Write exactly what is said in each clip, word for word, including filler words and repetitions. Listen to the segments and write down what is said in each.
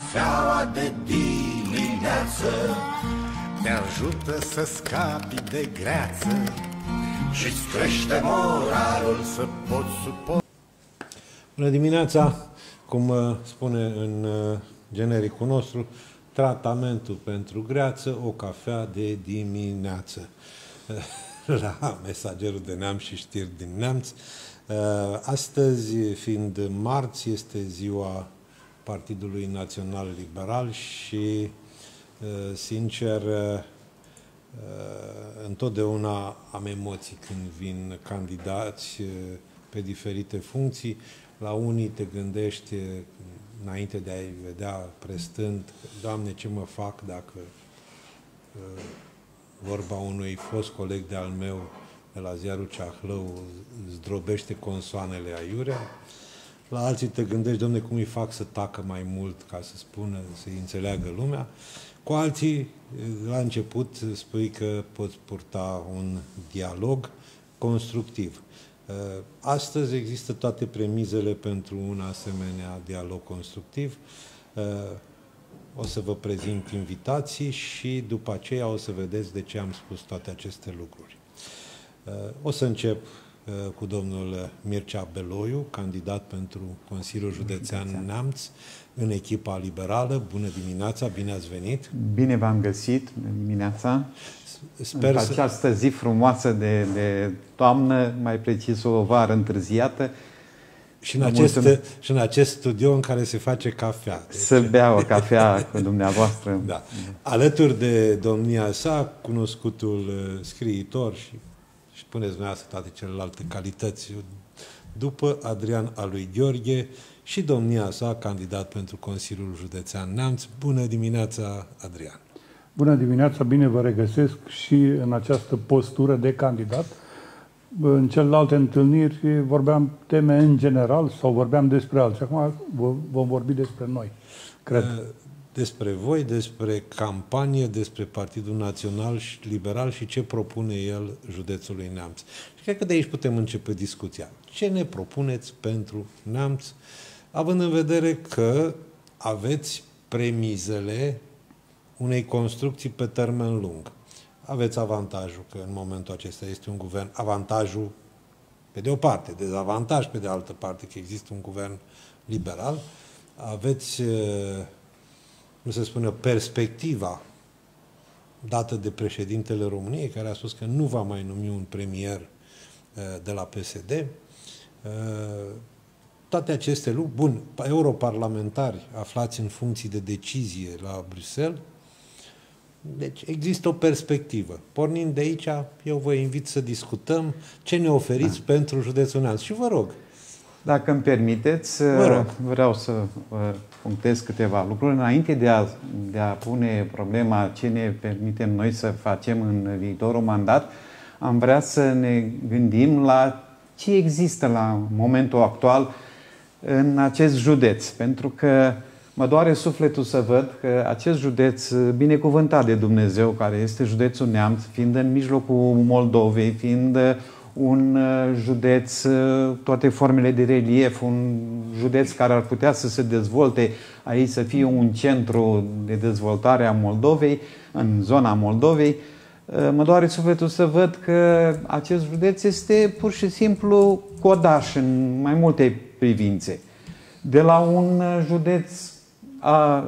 Cafeaua de dimineață te ajută să scapi de greață și-ți crește moralul să poți suporta. Bună dimineața! Cum spune în genericul nostru, tratamentul pentru greață, o cafea de dimineață. La Mesagerul de Neamț și Știri din Neamț. Astăzi, fiind marți, este ziua Partidului Național Liberal și, sincer, întotdeauna am emoții când vin candidați pe diferite funcții. La unii te gândești, înainte de a-i vedea prestând, Doamne, ce mă fac dacă, vorba unui fost coleg de-al meu de la ziarul Ceahlău, zdrobește consoanele aiurea. La alții te gândești, Doamne, cum îi fac să tacă mai mult ca să spună, să-i înțeleagă lumea. Cu alții, la început, spui că poți purta un dialog constructiv. Astăzi există toate premizele pentru un asemenea dialog constructiv. O să vă prezint invitații și după aceea o să vedeți de ce am spus toate aceste lucruri. O să încep cu domnul Mircea Beloiu, candidat pentru Consiliul Județean Neamț, în echipa liberală. Bună dimineața, bine ați venit! Bine v-am găsit, bună dimineața! Sper în să... această zi frumoasă de, de toamnă, mai precis o vară întârziată. Și în, acest, și în acest studio în care se face cafea. Deci... Să bea o cafea cu dumneavoastră. Da. Alături de domnia sa, cunoscutul scriitor și, și puneți dumneavoastră toate celelalte calități, după Adrian a lui Gheorghe și domnia sa, candidat pentru Consiliul Județean Neamț. Bună dimineața, Adrian! Bună dimineața, bine vă regăsesc și în această postură de candidat. În celelalte întâlniri vorbeam teme în general sau vorbeam despre alții. Acum vom vorbi despre noi, cred. Despre voi, despre campanie, despre Partidul Național și Liberal și ce propune el județului Neamț. Și cred că de aici putem începe discuția. Ce ne propuneți pentru Neamț, având în vedere că aveți premizele unei construcții pe termen lung? Aveți avantajul că în momentul acesta este un guvern, avantajul pe de o parte, dezavantaj pe de altă parte, că există un guvern liberal. Aveți, nu se spune, perspectiva dată de președintele României, care a spus că nu va mai numi un premier de la P S D. Toate aceste lucruri, bun, europarlamentari aflați în funcții de decizie la Bruxelles. Deci există o perspectivă. Pornind de aici, eu vă invit să discutăm ce ne oferiți da. pentru județul Neamț. Și vă rog. Dacă îmi permiteți, vreau să punctez câteva lucruri. Înainte de a, de a pune problema ce ne permitem noi să facem în viitorul mandat, am vrea să ne gândim la ce există la momentul actual în acest județ. Pentru că mă doare sufletul să văd că acest județ binecuvântat de Dumnezeu, care este județul Neamț, fiind în mijlocul Moldovei, fiind un județ, toate formele de relief, un județ care ar putea să se dezvolte aici, să fie un centru de dezvoltare a Moldovei, în zona Moldovei, mă doare sufletul să văd că acest județ este pur și simplu codaș în mai multe privințe. De la un județ, a,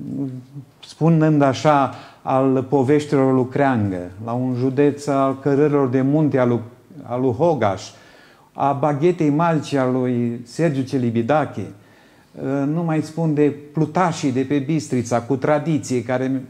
spunând așa, al poveștilor lui Creangă, la un județ al cărărilor de munte al lui, al lui Hogaș, a baghetei malci al lui Sergiu Celibidache, nu mai spun de plutașii de pe Bistrița, cu tradiție, care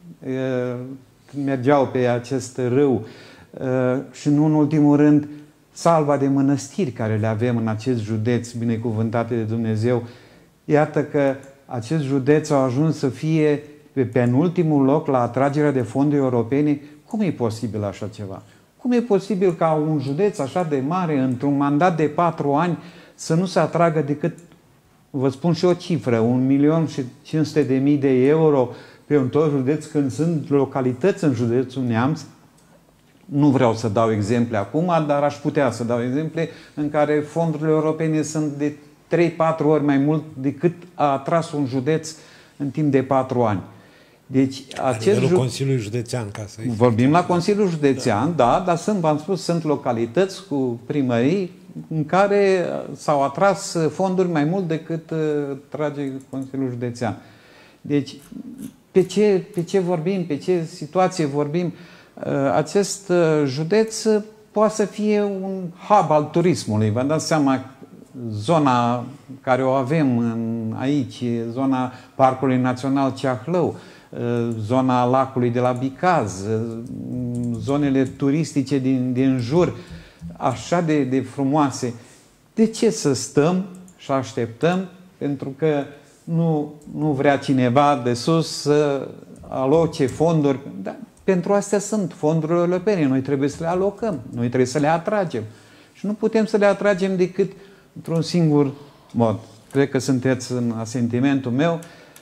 mergeau pe acest râu, și nu în ultimul rând salva de mănăstiri care le avem în acest județ binecuvântate de Dumnezeu. Iată că acest județ a ajuns să fie pe penultimul loc la atragerea de fonduri europene. Cum e posibil așa ceva? Cum e posibil ca un județ așa de mare, într-un mandat de patru ani, să nu se atragă decât, vă spun și o cifră, un milion și cinci sute de mii de euro pe un tot județ, când sunt localități în județul Neamț? Nu vreau să dau exemple acum, dar aș putea să dau exemple în care fondurile europene sunt de trei patru ori mai mult decât a atras un județ în timp de patru ani. Deci, acest nivelul Consiliului Județean, ca să vorbim la Consiliul Județean, da, da, dar sunt, v-am spus, sunt localități cu primării în care s-au atras fonduri mai mult decât uh, trage Consiliul Județean. Deci, pe ce, pe ce vorbim, pe ce situație vorbim? Uh, acest uh, județ uh, poate să fie un hub al turismului. Vă dați seama, zona care o avem în, aici, zona Parcului Național Ceahlău, zona lacului de la Bicaz, zonele turistice din, din jur, așa de, de frumoase. De ce să stăm și așteptăm? Pentru că nu, nu vrea cineva de sus să aloce fonduri. Da, pentru astea sunt fondurile europene. Noi trebuie să le alocăm. Noi trebuie să le atragem. Și nu putem să le atragem decât într-un singur mod. Cred că sunteți în asentimentul meu.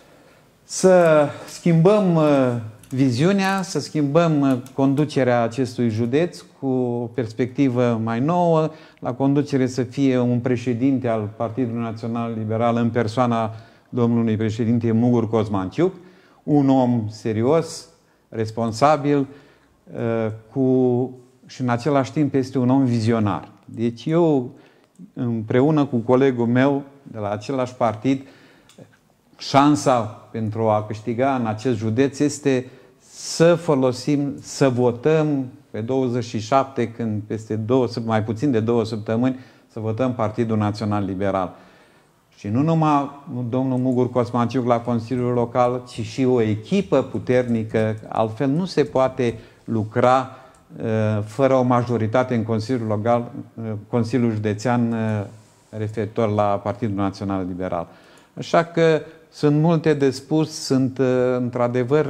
Să schimbăm uh, viziunea, să schimbăm uh, conducerea acestui județ cu o perspectivă mai nouă, la conducere să fie un președinte al Partidului Național Liberal în persoana domnului președinte Mugur Cosmanciuc, un om serios, responsabil, uh, cu, și în același timp este un om vizionar. Deci eu, împreună cu colegul meu de la același partid, șansa pentru a câștiga în acest județ este să folosim, să votăm pe douăzeci și șapte, când peste două, mai puțin de două săptămâni, să votăm Partidul Național Liberal. Și nu numai domnul Mugur Cosmanciuc la Consiliul Local, ci și o echipă puternică. Altfel nu se poate lucra uh, fără o majoritate în Consiliul Local, uh, Consiliul Județean uh, referitor la Partidul Național Liberal. Așa că sunt multe de spus, sunt într-adevăr,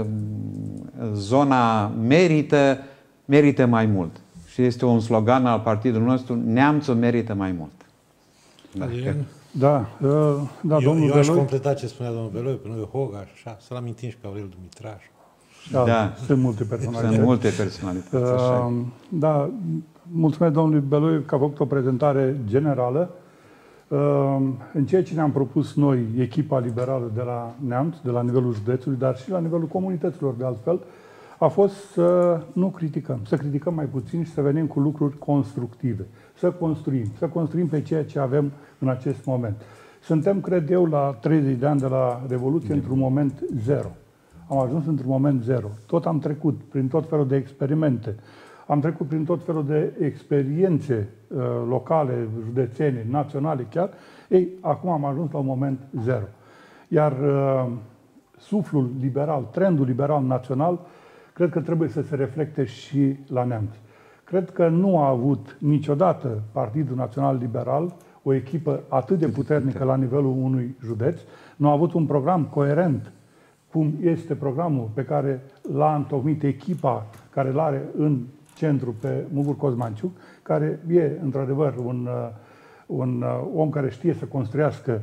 zona merită, merită mai mult. Și este un slogan al partidului nostru, Neamțul merită mai mult. Adrian? Da, da, eu, domnul eu aș Beloi, completa ce spunea domnul Beloi, pe noi Hogaș, așa, să-l amintim și pe Aurel Dumitraș. Da, Da. sunt multe personalități. Sunt multe personalități, așa. Da, mulțumesc domnului Beloi că a făcut o prezentare generală. În ceea ce ne-am propus noi, echipa liberală de la Neamț, de la nivelul județului, dar și la nivelul comunităților de altfel, a fost să nu criticăm, să criticăm mai puțin și să venim cu lucruri constructive, să construim, să construim pe ceea ce avem în acest moment. Suntem, cred eu, la treizeci de ani de la Revoluție, într-un moment zero. Am ajuns într-un moment zero. Tot am trecut prin tot felul de experimente. Am trecut prin tot felul de experiențe uh, locale, județene, naționale chiar. Ei, acum am ajuns la un moment zero. Iar uh, suflul liberal, trendul liberal național, cred că trebuie să se reflecte și la Neamț. Cred că nu a avut niciodată Partidul Național Liberal o echipă atât de puternică la nivelul unui județ. Nu a avut un program coerent, cum este programul pe care l-a întocmit echipa care l are în centru pe Mugur Cosmanciuc, care e, într-adevăr, un, un om care știe să construiască,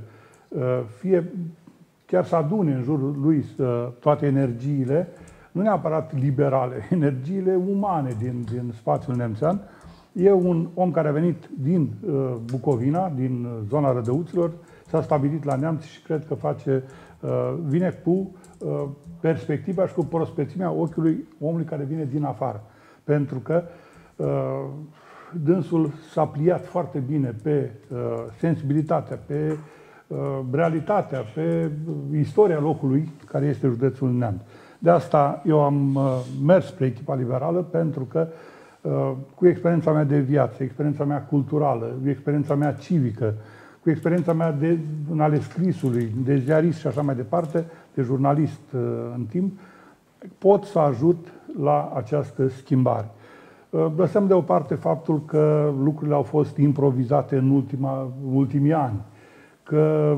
fie chiar să adune în jurul lui toate energiile, nu neapărat liberale, energiile umane din, din spațiul nemțean. E un om care a venit din Bucovina, din zona Rădăuților, s-a stabilit la Neamț și cred că face, vine cu perspectiva și cu prospețimea ochiului omului care vine din afară. Pentru că uh, dânsul s-a pliat foarte bine pe uh, sensibilitatea, pe uh, realitatea, pe istoria locului care este județul Neamț. De asta eu am uh, mers spre echipa liberală, pentru că uh, cu experiența mea de viață, experiența mea culturală, experiența mea civică, cu experiența mea de, în ale scrisului, de ziarist și așa mai departe, de jurnalist uh, în timp, pot să ajut la această schimbare. Lăsăm deoparte faptul că lucrurile au fost improvizate în ultima, ultimii ani, că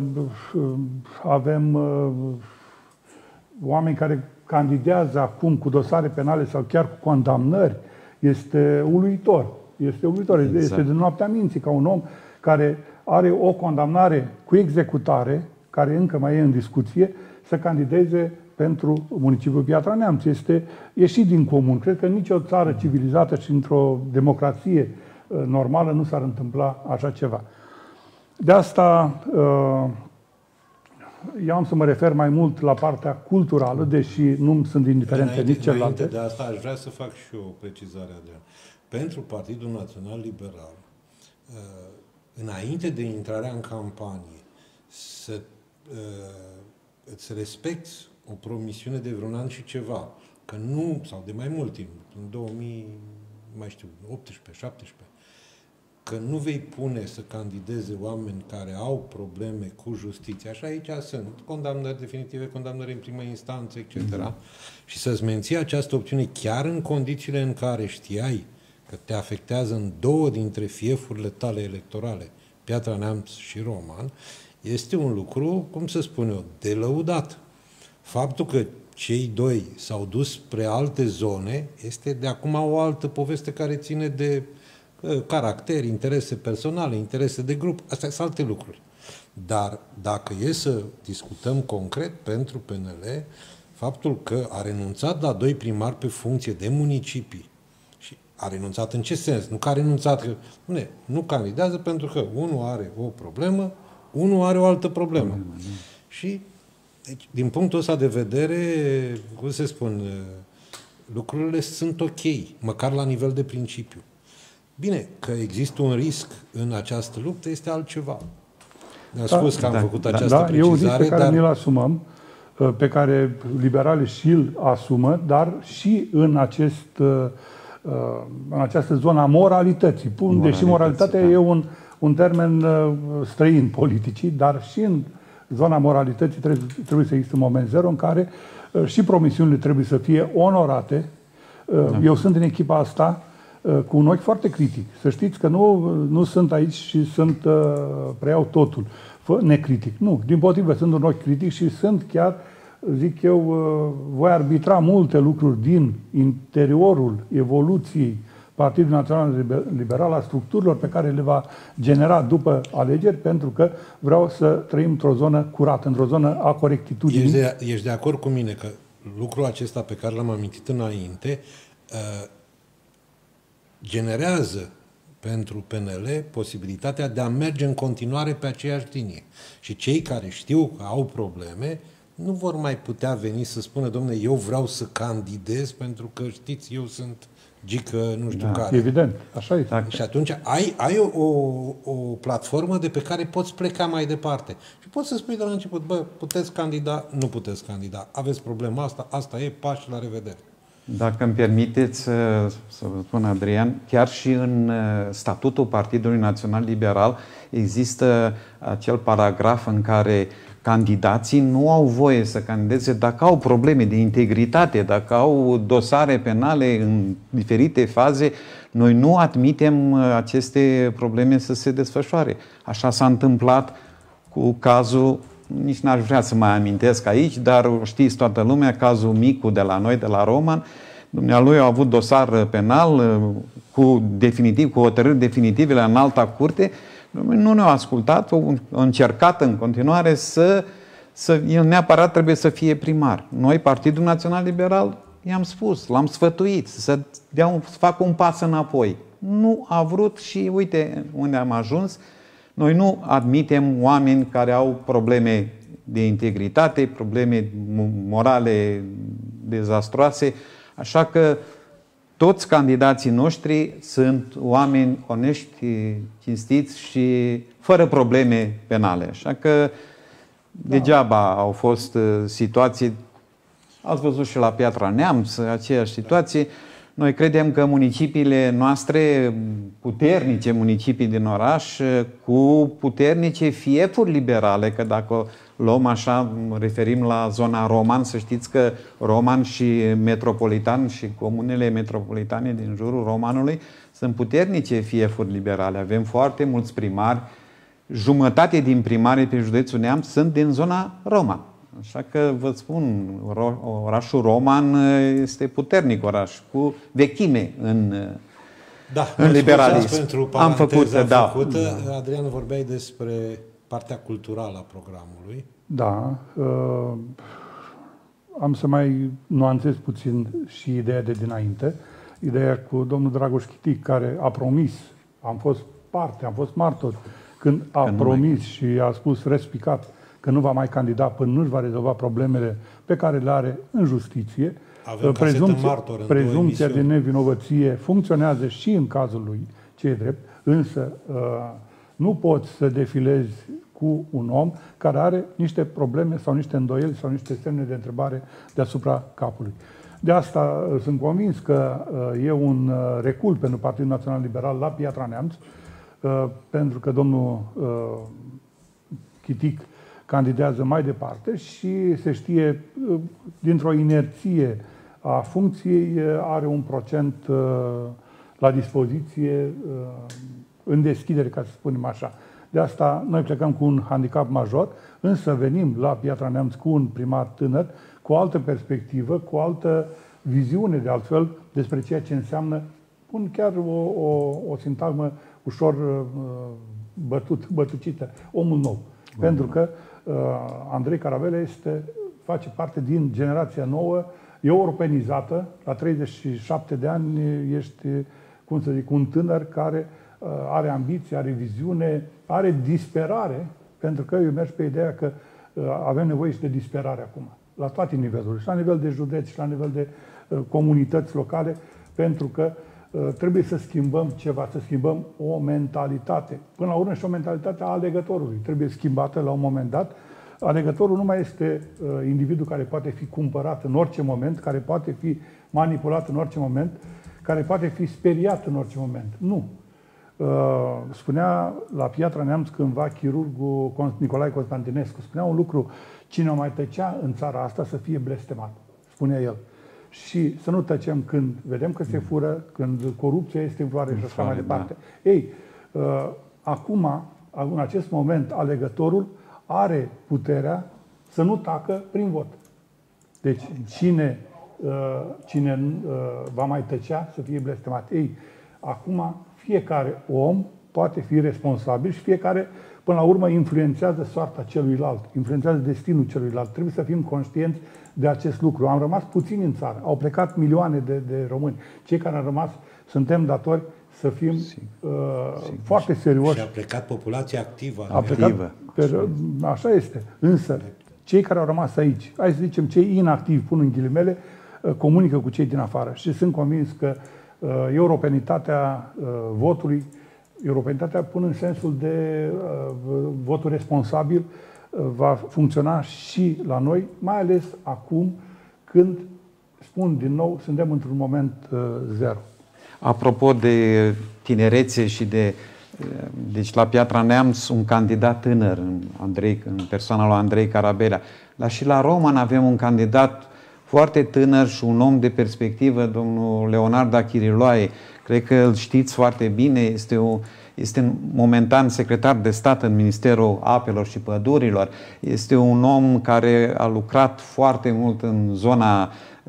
avem oameni care candidează acum cu dosare penale sau chiar cu condamnări. Este uluitor. Este uluitor. Exact. Este de noaptea minții ca un om care are o condamnare cu executare, care încă mai e în discuție, să candideze pentru municipiul Piatra Neamț. Este ieșit din comun. Cred că nicio țară civilizată și într-o democrație normală nu s-ar întâmpla așa ceva. De asta eu am să mă refer mai mult la partea culturală, deși nu sunt indiferente înainte, nici celelalte. Înainte de asta aș vrea să fac și eu o precizare, Adrian. Pentru Partidul Național Liberal, înainte de intrarea în campanie, să îți respecti o promisiune de vreun an și ceva, că nu, sau de mai mult timp, în două mii, mai știu, optsprezece, șaptesprezece, că nu vei pune să candideze oameni care au probleme cu justiția, și aici sunt condamnări definitive, condamnări în primă instanță, et cetera. Mm-hmm. Și să-ți menții această opțiune chiar în condițiile în care știai că te afectează în două dintre fiefurile tale electorale, Piatra Neamț și Roman, este un lucru, cum să spun eu, de lăudat. Faptul că cei doi s-au dus spre alte zone este de acum o altă poveste care ține de uh, caracter, interese personale, interese de grup. Astea sunt alte lucruri. Dar dacă e să discutăm concret pentru P N L, faptul că a renunțat la doi primari pe funcție de municipii, și a renunțat în ce sens? Nu că a renunțat, că nu, nu candidează pentru că unul are o problemă, unul are o altă problemă. Mm, mm. Și, deci, din punctul ăsta de vedere, cum se spun, lucrurile sunt ok, măcar la nivel de principiu. Bine, că există un risc în această luptă este altceva. Ne-am da, spus că am da, făcut această da, precizare. E un risc pe care dar... ne-l asumăm, pe care liberalii și îl asumă, dar și în, acest, în această zonă a moralității. Pun, deși moralitatea da. e un, un termen străin politicii, dar și în zona moralității trebuie, trebuie să existe un moment zero în care și promisiunile trebuie să fie onorate. Da. Eu sunt în echipa asta cu un ochi foarte critic. Să știți că nu, nu sunt aici și sunt, preiau totul necritic. Nu, dimpotrivă, sunt un ochi critic și sunt chiar, zic eu, voi arbitra multe lucruri din interiorul evoluției Partidul Național Liberal, a structurilor pe care le va genera după alegeri, pentru că vreau să trăim într-o zonă curată, într-o zonă a corectitudinii. Ești de, ești de acord cu mine că lucrul acesta pe care l-am amintit înainte uh, generează pentru P N L posibilitatea de a merge în continuare pe aceeași linie. Și cei care știu că au probleme nu vor mai putea veni să spună, dom'le, eu vreau să candidez pentru că, știți, eu sunt gică nu știu da, care. Evident, așa este. Și atunci ai, ai o, o platformă de pe care poți pleca mai departe. Și poți să spui de la început, bă, puteți candida, nu puteți candida, aveți problema asta, asta e, pași, la revedere. Dacă îmi permiteți să vă spun, Adrian, chiar și în statutul Partidului Național Liberal există acel paragraf în care candidații nu au voie să candideze dacă au probleme de integritate, dacă au dosare penale în diferite faze. Noi nu admitem aceste probleme să se desfășoare. Așa s-a întâmplat cu cazul, nici n-aș vrea să mai amintesc aici, dar știți toată lumea, cazul Micu de la noi, de la Roman. Dumnealui a avut dosar penal cu, definitiv, cu hotărâri definitive la înalta curte. Nu ne-au ascultat, au încercat în continuare să, să el neapărat trebuie să fie primar. Noi, Partidul Național Liberal, i-am spus, l-am sfătuit să, dea un, să facă un pas înapoi. Nu a vrut și uite unde am ajuns. Noi nu admitem oameni care au probleme de integritate, probleme morale dezastroase, așa că toți candidații noștri sunt oameni onești, cinstiți și fără probleme penale. Așa că degeaba au fost situații, ați văzut și la Piatra Neamț, aceeași situație. Noi credem că municipiile noastre, puternice municipii din oraș, cu puternice fiefuri liberale, că dacă luăm așa, referim la zona Roman, să știți că Roman și Metropolitan și comunele metropolitane din jurul Romanului sunt puternice fiefuri liberale. Avem foarte mulți primari, jumătate din primarii pe județul Neamț sunt din zona Roman. Așa că vă spun, orașul Roman este puternic oraș, cu vechime în, da, în liberalism. Pentru am făcut, da. făcută. Adrian, vorbeai despre partea culturală a programului. Da. Uh, am să mai nuanțez puțin și ideea de dinainte. Ideea cu domnul Dragoș Chitic, care a promis, am fost parte, am fost martor, când a promis și a spus respicat că nu va mai candida până nu își va rezolva problemele pe care le are în justiție. Prezumția, prezumția de nevinovăție funcționează și în cazul lui, ce e drept, însă nu poți să defilezi cu un om care are niște probleme sau niște îndoieli sau niște semne de întrebare deasupra capului. De asta sunt convins că e un recul pentru Partidul Național Liberal la Piatra Neamț, pentru că domnul Chitic candidează mai departe și se știe, dintr-o inerție a funcției, are un procent la dispoziție în deschidere, ca să spunem așa. De asta noi plecăm cu un handicap major, însă venim la Piatra Neamț cu un primar tânăr, cu o altă perspectivă, cu o altă viziune, de altfel, despre ceea ce înseamnă, pun chiar o, o, o sintagmă ușor bătut, bătucită, omul nou. Mm. Pentru că uh, Andrei Carabelea este, face parte din generația nouă, europenizată, la treizeci și șapte de ani ești, cum să zic, un tânăr care uh, are ambiție, are viziune, are disperare, pentru că eu merg pe ideea că uh, avem nevoie și de disperare acum, la toate nivelurile, și la nivel de județ, și la nivel de uh, comunități locale, pentru că uh, trebuie să schimbăm ceva, să schimbăm o mentalitate. Până la urmă și o mentalitate a alegătorului. Trebuie schimbată la un moment dat. Alegătorul nu mai este uh, individul care poate fi cumpărat în orice moment, care poate fi manipulat în orice moment, care poate fi speriat în orice moment. Nu. Uh, spunea la Piatra Neamț cândva chirurgul Nicolae Constantinescu, spunea un lucru: cine o mai tăcea în țara asta să fie blestemat, spunea el. Și să nu tăcem când vedem că se fură, când corupția este în floare și așa mai departe. Da. Ei, uh, acum, în acest moment, alegătorul are puterea să nu tacă prin vot. Deci, cine, uh, cine uh, va mai tăcea să fie blestemat. Ei, acum, fiecare om poate fi responsabil și fiecare, până la urmă, influențează soarta celuilalt, influențează destinul celuilalt. Trebuie să fim conștienți de acest lucru. Am rămas puțini în țară. Au plecat milioane de, de români. Cei care au rămas, suntem datori să fim Sigur. Uh, Sigur. foarte serioși. Și a plecat populația activă. A plecat, pe, așa este. Însă, cei care au rămas aici, hai să zicem, cei inactivi, pun în ghilimele, uh, comunică cu cei din afară. Și sunt convins că uh, europenitatea uh, votului, europenitatea pun în sensul de uh, votul responsabil, va funcționa și la noi, mai ales acum când, spun din nou, suntem într-un moment uh, zero. Apropo de tinerețe și de... Deci la Piatra Neamț un candidat tânăr, în, Andrei, în persoana lui Andrei Carabelea, dar și la Roman avem un candidat foarte tânăr și un om de perspectivă, domnul Leonard Achiriloae. Cred că îl știți foarte bine, este o... Este momentan secretar de stat în Ministerul Apelor și Pădurilor. Este un om care a lucrat foarte mult în zona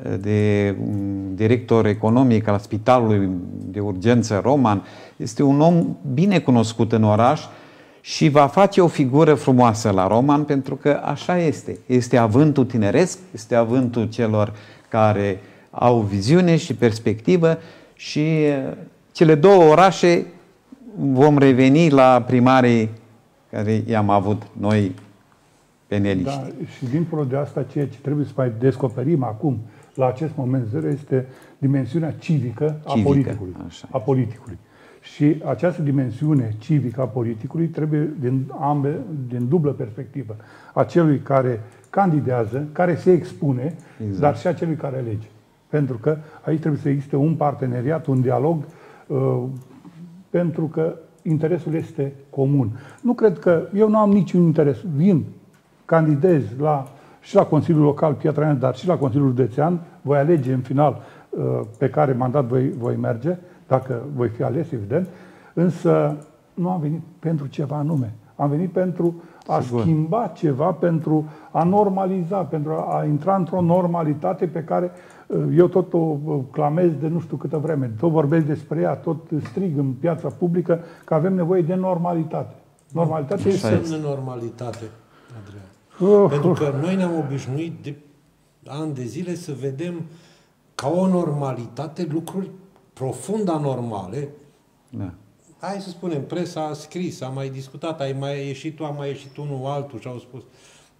de director economic al Spitalului de Urgență Roman. Este un om bine cunoscut în oraș și va face o figură frumoasă la Roman, pentru că așa este. Este avântul tineresc, este avântul celor care au viziune și perspectivă și cele două orașe vom reveni la primarii care i-am avut noi peneliști. Da, și dincolo de asta, ceea ce trebuie să mai descoperim acum, la acest moment zero, este dimensiunea civică, civică a politicului. A politicului. Și această dimensiune civică a politicului trebuie din ambe, din dublă perspectivă. A celui care candidează, care se expune, exact. Dar și a celui care alege. Pentru că aici trebuie să existe un parteneriat, un dialog, uh, pentru că interesul este comun. Nu cred că... Eu nu am niciun interes. Vin, candidez la, și la Consiliul Local Piatra Neamț, dar și la Consiliul Județean. Voi alege în final pe care mandat voi, voi merge, dacă voi fi ales, evident. Însă nu am venit pentru ceva anume. Am venit pentru a Sigur. schimba ceva, pentru a normaliza, pentru a intra într-o normalitate pe care eu tot o clamez de nu știu câtă vreme. Tot vorbesc despre ea, tot strig în piața publică că avem nevoie de normalitate. Normalitate este... Ce înseamnă normalitate, Adrian? Uh, Pentru că noi ne-am obișnuit de ani de zile să vedem ca o normalitate lucruri profund anormale. Da. Hai să spunem, presa a scris, a mai discutat, ai mai ieșit tu, a mai ieșit unul altul și au spus.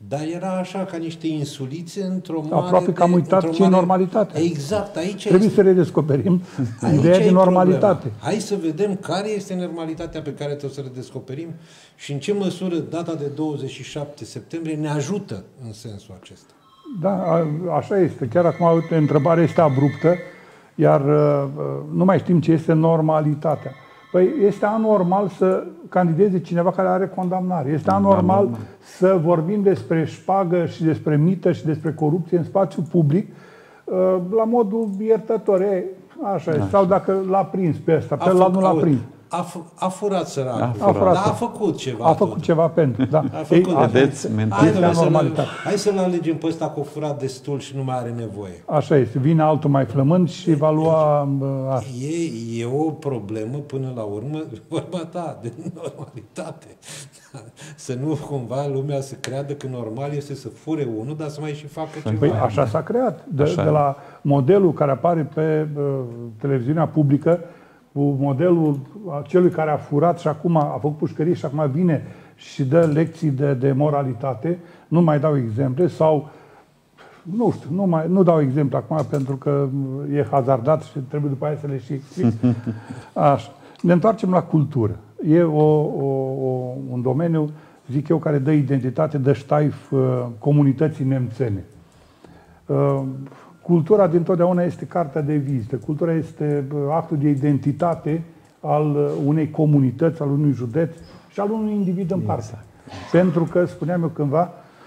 dar era așa, ca niște insulițe într-o mare... Aproape că am uitat ce mare... e normalitatea. Exact, aici Trebuie este... să redescoperim ideea de normalitate. Problema. Hai să vedem care este normalitatea pe care trebuie să le descoperim și în ce măsură data de douăzeci și șapte septembrie ne ajută în sensul acesta. Da, a, așa este. Chiar acum întrebarea este abruptă, iar uh, nu mai știm ce este normalitatea. Păi este anormal să candideze cineva care are condamnare. Este anormal da, să vorbim despre șpagă și despre mită și despre corupție în spațiu public uh, la modul iertător. E, așa da. Sau dacă l-a prins pe ăsta, pe ăla nu l-a prins. A, a furat săracul, a furat. Dar a făcut ceva. A făcut tot. ceva pentru, da. A făcut, Ei, vedeți, hai, să hai să-l alegem pe ăsta că a furat destul și nu mai are nevoie. Așa este. Vine altul mai flămând și va lua... E, e o problemă până la urmă, vorba ta, de normalitate. Să nu cumva lumea să creadă că normal este să fure unul, dar să mai și facă ceva. Păi așa s-a creat. De, de la modelul care apare pe uh, televiziunea publică, cu modelul celui care a furat și acum a făcut pușcărie și acum vine și dă lecții de, de moralitate, nu mai dau exemple, sau, nu știu, nu, mai, nu dau exemple acum pentru că e hazardat și trebuie după aia să le și explic. Așa. Ne întoarcem la cultură. E o, o, o, un domeniu, zic eu, care dă identitate, dă ștaif uh, comunității nemțene. Uh, Cultura dintotdeauna este cartea de vizită. Cultura este actul de identitate al unei comunități, al unui județ și al unui individ în parte. Exact. Pentru că, spuneam eu cândva,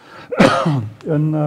în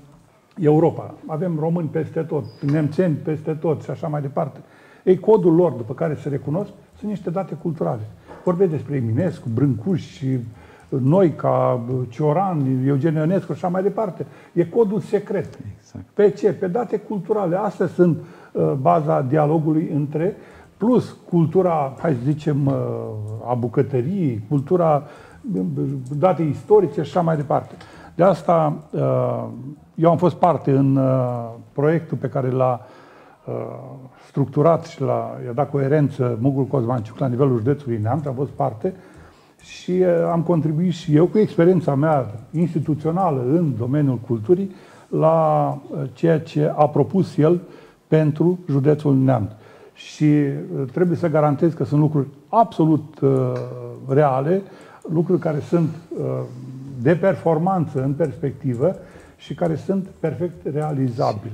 Europa avem români peste tot, nemțeni peste tot și așa mai departe. Ei, codul lor, după care se recunosc, sunt niște date culturale. Vorbesc despre Eminescu, Brâncuș și noi ca Cioran, Eugen Ionescu și așa mai departe. E codul secret. Exact. Pe ce? Pe date culturale. Astea sunt uh, baza dialogului între, plus cultura, hai să zicem, uh, a bucătăriei, cultura, uh, date istorice și așa mai departe. De asta uh, eu am fost parte în uh, proiectul pe care l-a uh, structurat și l-a, i-a dat coerență Mugul Cozmanciuc la nivelul județului Neamț, am fost parte și uh, am contribuit și eu cu experiența mea instituțională în domeniul culturii la uh, ceea ce a propus el pentru județul Neamț. Și uh, trebuie să garantez că sunt lucruri absolut uh, reale, lucruri care sunt uh, de performanță în perspectivă și care sunt perfect realizabile.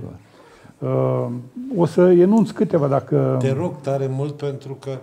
Uh, o să enunț câteva dacă... Te rog tare mult pentru că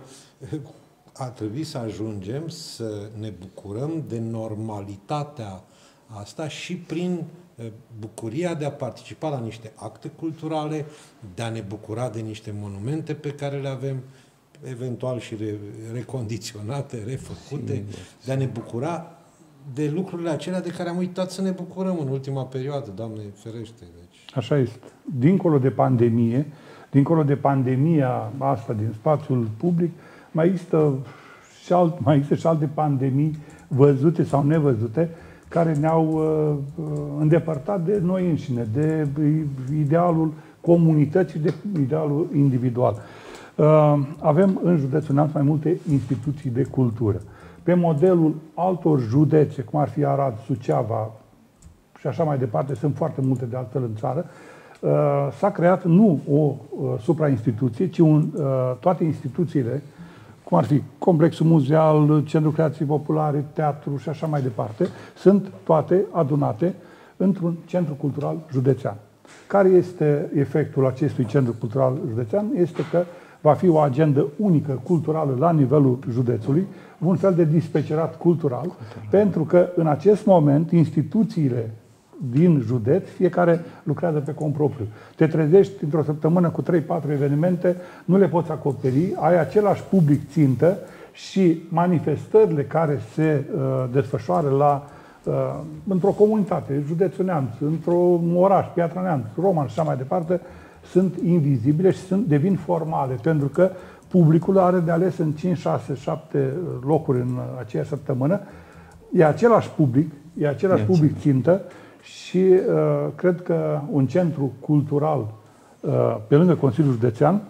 a trebuit să ajungem să ne bucurăm de normalitatea asta și prin bucuria de a participa la niște acte culturale, de a ne bucura de niște monumente pe care le avem, eventual și re, recondiționate, refăcute, de a ne bucura de lucrurile acelea de care am uitat să ne bucurăm în ultima perioadă, Doamne ferește. Deci. Așa este. Dincolo de pandemie, dincolo de pandemia asta din spațiul public, mai există și, alt, mai există și alte pandemii văzute sau nevăzute care ne-au uh, îndepărtat de noi înșine, de idealul comunității, de idealul individual. Uh, avem în județul Neamț mai multe instituții de cultură. Pe modelul altor județe, cum ar fi Arad, Suceava și așa mai departe, sunt foarte multe de altfel în țară, uh, s-a creat nu o uh, suprainstituție, ci un, uh, toate instituțiile, cum ar fi Complexul Muzeal, Centrul Creației Populare, Teatru și așa mai departe, sunt toate adunate într-un centru cultural județean. Care este efectul acestui centru cultural județean? Este că va fi o agendă unică culturală la nivelul județului, un fel de dispecerat cultural, cultural, pentru că în acest moment instituțiile din județ, fiecare lucrează pe cont propriu. Te trezești într-o săptămână cu trei patru evenimente, nu le poți acoperi, ai același public țintă și manifestările care se uh, desfășoară la, uh, într-o comunitate, județul Neamț, într-un oraș, Piatra Neamț, Roman și așa mai departe, sunt invizibile și sunt, devin formale, pentru că publicul are de ales în cinci, șase, șapte locuri în aceeași săptămână. E același public, e același public țintă și uh, cred că un centru cultural, uh, pe lângă Consiliul Județean,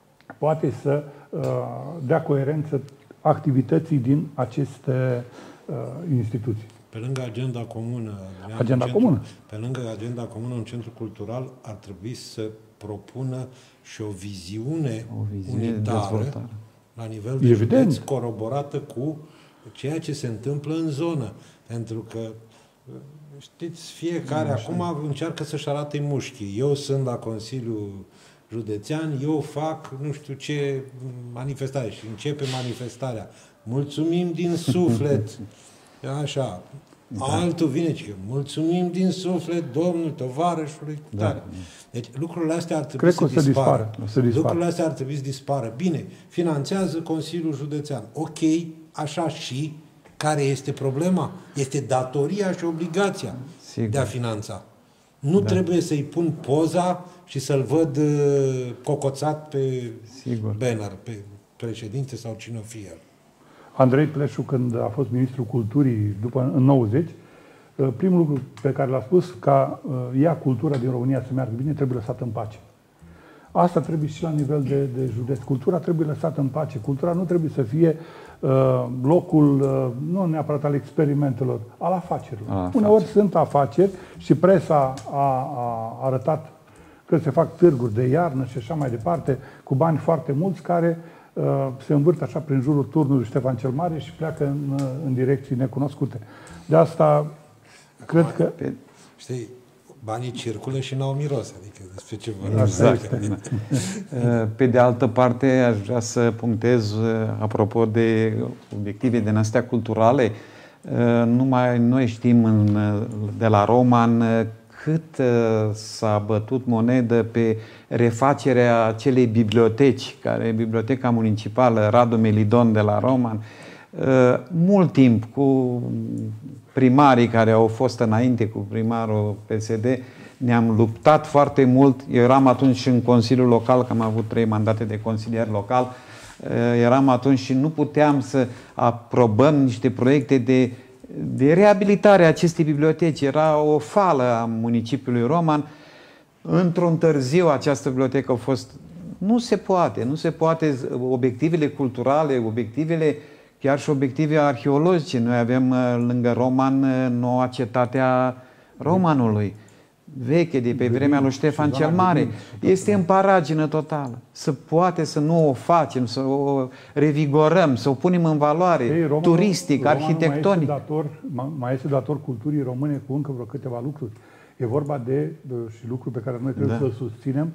poate să uh, dea coerență activității din aceste uh, instituții. pe lângă agenda comună, agenda centru, comună. pe lângă agenda comună, un centru cultural ar trebui să propună și o viziune, o viziune unitară la nivel de județ, coroborată cu ceea ce se întâmplă în zonă. Pentru că, știți, fiecare Așa. acum încearcă să-și arate mușchii. Eu sunt la Consiliul Județean, eu fac nu știu ce manifestare și începe manifestarea. Mulțumim din suflet. Așa. Da. Altul vine și mulțumim din suflet domnul tovarășului. Da. Deci lucrurile astea ar trebui să, să dispară. dispară. Lucrurile astea ar trebui să dispară. Bine, finanțează Consiliul Județean. Ok, așa și care este problema? Este datoria și obligația Sigur. de a finanța. Nu da. trebuie să-i pun poza și să-l văd uh, cocoțat pe Sigur. banner, pe președinte sau cine o fie el. Andrei Pleșu, când a fost ministrul culturii după, în nouăzeci, primul lucru pe care l-a spus, ca ea, cultura din România, să meargă bine, trebuie lăsată în pace. Asta trebuie și la nivel de, de județ. Cultura trebuie lăsată în pace. Cultura nu trebuie să fie uh, locul, uh, nu neapărat al experimentelor, al afacerilor. A, Uneori afaceri. sunt afaceri și presa a, a arătat că se fac târguri de iarnă și așa mai departe, cu bani foarte mulți, care se învârt așa prin jurul turnului Ștefan cel Mare și pleacă în, în direcții necunoscute. De asta, cred Bani, că... Pe, știi, banii circulă și n-au miros, adică despre ce vorbim. Exact. Pe de altă parte, aș vrea să punctez, apropo de obiective din astea culturale, numai noi știm în, de la Roman cât s-a bătut monedă pe refacerea acelei biblioteci, care e Biblioteca Municipală Radu Melidon de la Roman. Mult timp cu primarii care au fost înainte, cu primarul P S D, ne-am luptat foarte mult. Eu eram atunci și în Consiliul Local, că am avut trei mandate de consilier local, eram atunci și nu puteam să aprobăm niște proiecte de de reabilitare a acestei biblioteci. Era o fală a municipiului Roman. Într-un târziu această bibliotecă a fost... Nu se poate, nu se poate. Obiectivele culturale, obiectivele, chiar și obiective arheologice. Noi avem lângă Roman noua cetate a Romanului, veche, de pe vremea lui Ștefan cel Mare. Este în paragină totală. Să poate să nu o facem, să o revigorăm, să o punem în valoare, Ei, Romanul, turistic, Romanul arhitectonic. Mai este, dator, mai este dator culturii române cu încă vreo câteva lucruri. E vorba de, de și lucruri pe care noi trebuie da. să-l susținem,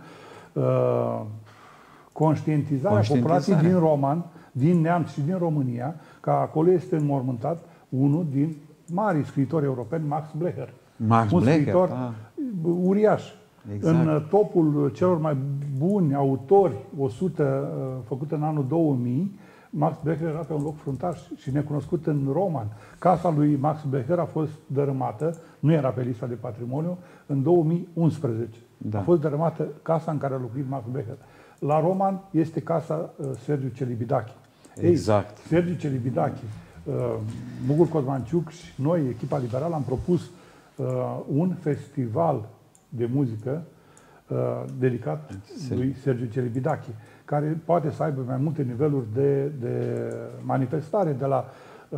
uh, conștientizarea, conștientizarea populației din Roman, din Neamț și din România, că acolo este înmormântat unul din mari scriitori europeni, Max Blecher. Max un Blecher, scriitor da. uriaș. Exact. În topul celor mai buni autori, o sută făcut în anul două mii, Max Blecher era pe un loc fruntaș și necunoscut în Roman. Casa lui Max Blecher a fost dărâmată, nu era pe lista de patrimoniu, în două mii unsprezece. Da. A fost dărâmată casa în care a locuit Max Blecher. La Roman este casa uh, Sergiu Celibidache. Exact. Ei, Sergiu Celibidache, uh, Mugur Cosmanciuc și noi, echipa liberală, am propus uh, un festival de muzică uh, dedicat Sergiu. lui Sergiu Celibidache, care poate să aibă mai multe niveluri de, de manifestare, de la uh,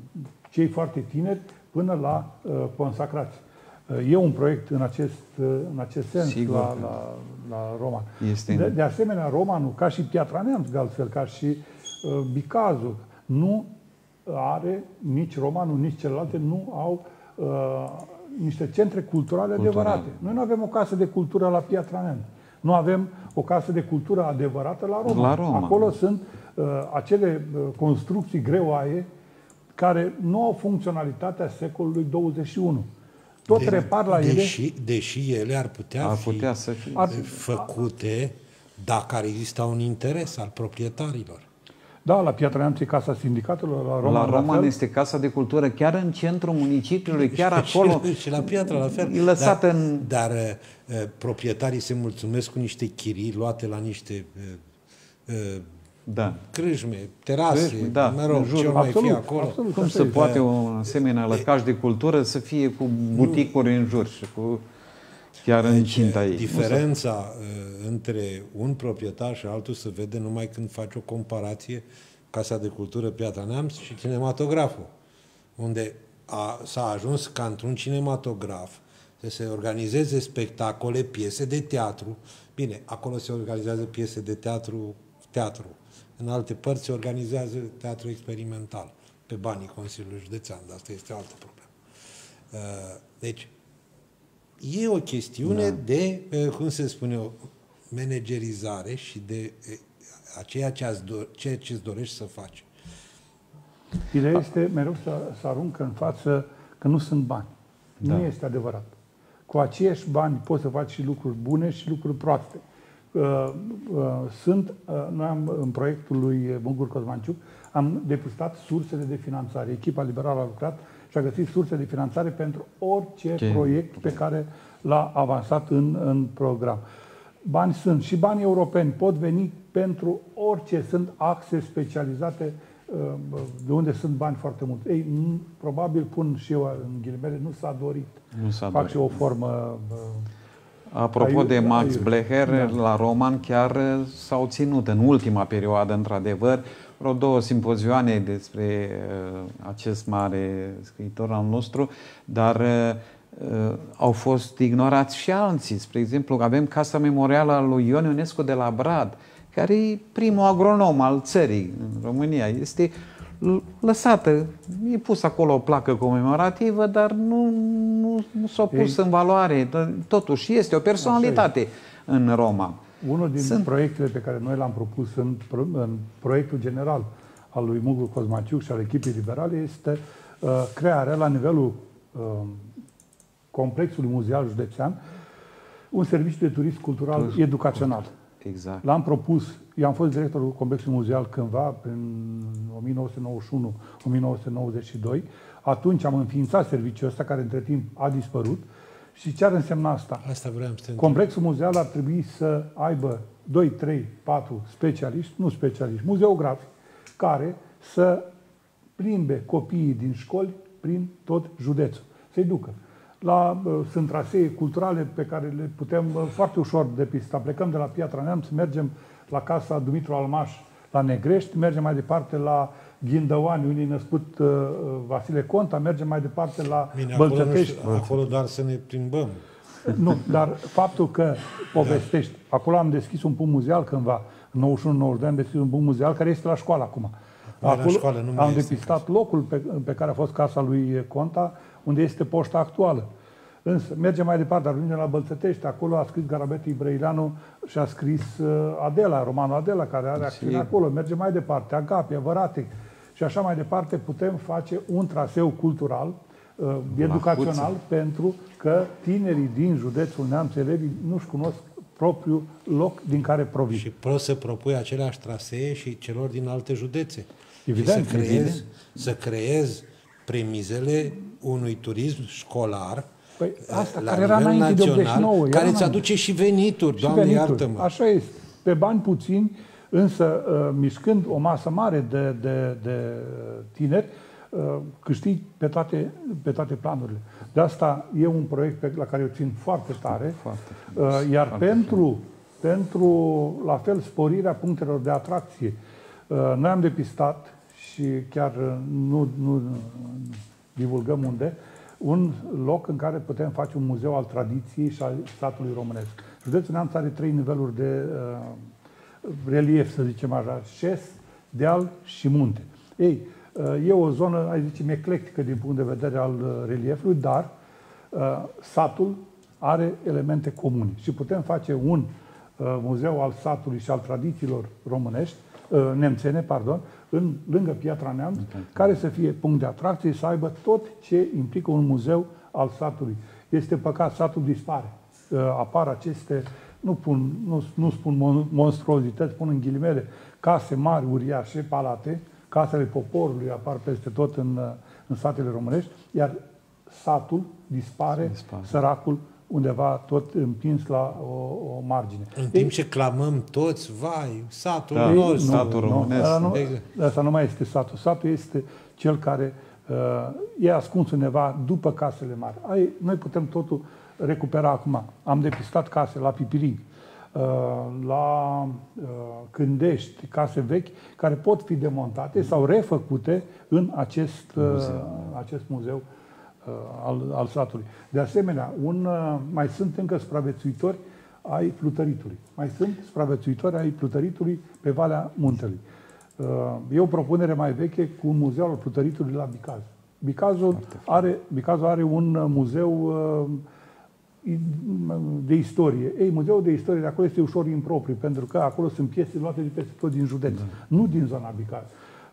cei foarte tineri până la uh, consacrați. Uh, e un proiect în acest, uh, în acest sens la, la, la Roman. Este de, de asemenea, Romanul, ca și Piatra Neamț, de altfel, ca și uh, Bicazul, nu are, nici Romanul, nici celelalte, nu au uh, niște centre culturale Cultural. adevărate. Noi nu avem o casă de cultură la Piatra Neamț. Nu avem o casă de cultură adevărată la Roma. La Roma. Acolo sunt uh, acele uh, construcții greoaie care nu au funcționalitatea secolului douăzeci și unu. Tot de, repar la deși, ele... Deși ele ar putea, ar fi, putea să fie ar fi făcute dacă ar exista un interes al proprietarilor. Da, la Piatra Neamț e Casa Sindicatelor, la Roman, la Roman este Casa de Cultură, chiar în centrul municipiului, chiar acolo. Și, și la Piatra, la fel. E lăsată dar, în... Dar uh, proprietarii se mulțumesc cu niște chirii luate la niște uh, uh, da. crâșme, terase, crâșme, da, mă rog, ce mai fi acolo. Absolut, Cum se poate un asemenea lăcaș de cultură să fie cu buticuri în jur și cu... chiar în cinta ei. Diferența uh, între un proprietar și altul se vede numai când faci o comparație Casa de Cultură Piatra Neamț și cinematograful, unde a, s-a ajuns ca într-un cinematograf să se organizeze spectacole, piese de teatru. Bine, acolo se organizează piese de teatru, teatru. În alte părți se organizează teatru experimental, pe banii Consiliului Județean, dar asta este o altă problemă. Deci, e o chestiune da. de, cum se spune, o managerizare și de a ceea ce, ceea ce îți dorești să faci. Ideea este mereu să, să aruncă în față că nu sunt bani. Da. Nu este adevărat. Cu aceiași bani poți să faci și lucruri bune și lucruri proaste. Uh, uh, sunt, uh, noi am, în proiectul lui Mugur Cosmanciuc, am depistat sursele de finanțare. Echipa liberală a lucrat și a găsit surse de finanțare pentru orice Ce? proiect pe care l-a avansat în, în program. Bani sunt și banii europeni pot veni pentru orice, sunt axe specializate de unde sunt bani foarte mulți. Ei, probabil pun și eu în ghilimele, nu s-a dorit. Nu s-a Fac dorit. și o formă... Apropo aiu, de Max aiu, Blecher, da. la Roman chiar s-au ținut în ultima perioadă, într-adevăr, vreo două simpozioane despre uh, acest mare scriitor al nostru, dar uh, au fost ignorați și alții. Spre exemplu, avem Casa Memorială a lui Ion Ionescu de la Brad, care e primul agronom al țării în România. Este lăsată, e pus acolo o placă comemorativă, dar nu, nu, nu s-a pus Ei, în valoare. Totuși este o personalitate în Roma. Unul din Sunt... proiectele pe care noi l-am propus în, în proiectul general al lui Mugur Cosmanciuc și al echipei liberale este uh, crearea la nivelul uh, complexului muzeal județean un serviciu de turism cultural Tur educațional. Exact. L-am propus, eu am fost directorul complexului muzeal cândva, prin o mie nouă sute nouăzeci și unu - o mie nouă sute nouăzeci și doi. Atunci am înființat serviciul ăsta, care între timp a dispărut. Și ce ar însemna asta? Asta vreau să Complexul muzeal ar trebui să aibă doi, trei, patru specialiști, nu specialiști, muzeografi, care să plimbe copiii din școli prin tot județul. Să-i ducă. La, sunt trasee culturale pe care le putem foarte ușor depista. Plecăm de la Piatra Neamț, mergem la Casa Dumitru Almaș la Negrești, mergem mai departe la Ghindăoani, unde e născut uh, Vasile Conta, mergem mai departe la Bine, Bălțătești. Acolo, acolo doar să ne plimbăm. Nu, dar faptul că povestești, da. Acolo am deschis un punct muzeal cândva, în nouăzeci și unu nouăzeci și doi am deschis un punct muzeal care este la școală acum. Acolo școală, nu am depistat locul pe, pe care a fost casa lui Conta, unde este poșta actuală. Însă, mergem mai departe, ajungem la Bălțătești, acolo a scris Garabetu Brăileanu și a scris uh, Adela, romanul Adela, care are acțiune acolo. Mergem mai departe, Agapia, Văratec și așa mai departe, putem face un traseu cultural, uh, educațional, pentru că tinerii din județul Neamț, elevii, nu-și cunosc propriul loc din care provin. Și poți să propui aceleași trasee și celor din alte județe. Evident, și să creezi, să creezi premizele unui turism școlar, păi asta, la care era înainte de optzeci și nouă, care îți aduce și venituri, și Doamne venituri. Iartă-mă. Așa este. Pe bani puțini, însă uh, mișcând o masă mare de, de, de tineri, uh, câștigi pe toate, pe toate planurile. De asta e un proiect pe, la care eu țin foarte tare. Foarte, uh, iar foarte pentru, pentru, la fel, sporirea punctelor de atracție, uh, noi am depistat și chiar uh, nu, nu divulgăm unde, un loc în care putem face un muzeu al tradiției și al statului românesc. Județul Neamț are trei niveluri de uh, relief, să zicem așa, șes, deal și munte. Ei, uh, e o zonă, hai zicem, eclectică din punct de vedere al uh, reliefului, dar uh, satul are elemente comune și putem face un uh, muzeu al satului și al tradițiilor românești, uh, nemțene, pardon, în, lângă Piatra Neamț, care să fie punct de atracție, să aibă tot ce implică un muzeu al satului. Este păcat, satul dispare. Apar aceste, nu, pun, nu, nu spun monstruozități, spun în ghilimele, case mari, uriașe, palate, casele poporului apar peste tot în, în satele românești, iar satul dispare, dispare. Săracul undeva tot împins la o, o margine. În timp Ei, ce clamăm toți, vai, satul da, nostru. Satul românesc. Nu, nu, asta nu mai este satul. Satul este cel care uh, e ascuns undeva după casele mari. Ai, noi putem totul recupera acum. Am depistat case la Pipirii, uh, la uh, Cândești, case vechi, care pot fi demontate sau refăcute în acest, uh, muzeu. acest muzeu al, al satului. De asemenea, un, mai sunt încă supraviețuitori ai plutăritului. Mai sunt supraviețuitori ai plutăritului pe Valea Muntelui. E o propunere mai veche cu un muzeu al plutăritului la Bicaz. Bicazul are, Bicazul are un muzeu de istorie. Ei, muzeul de istorie de acolo este ușor impropriu, pentru că acolo sunt piese luate de peste tot din județ, da. Nu din zona Bicaz.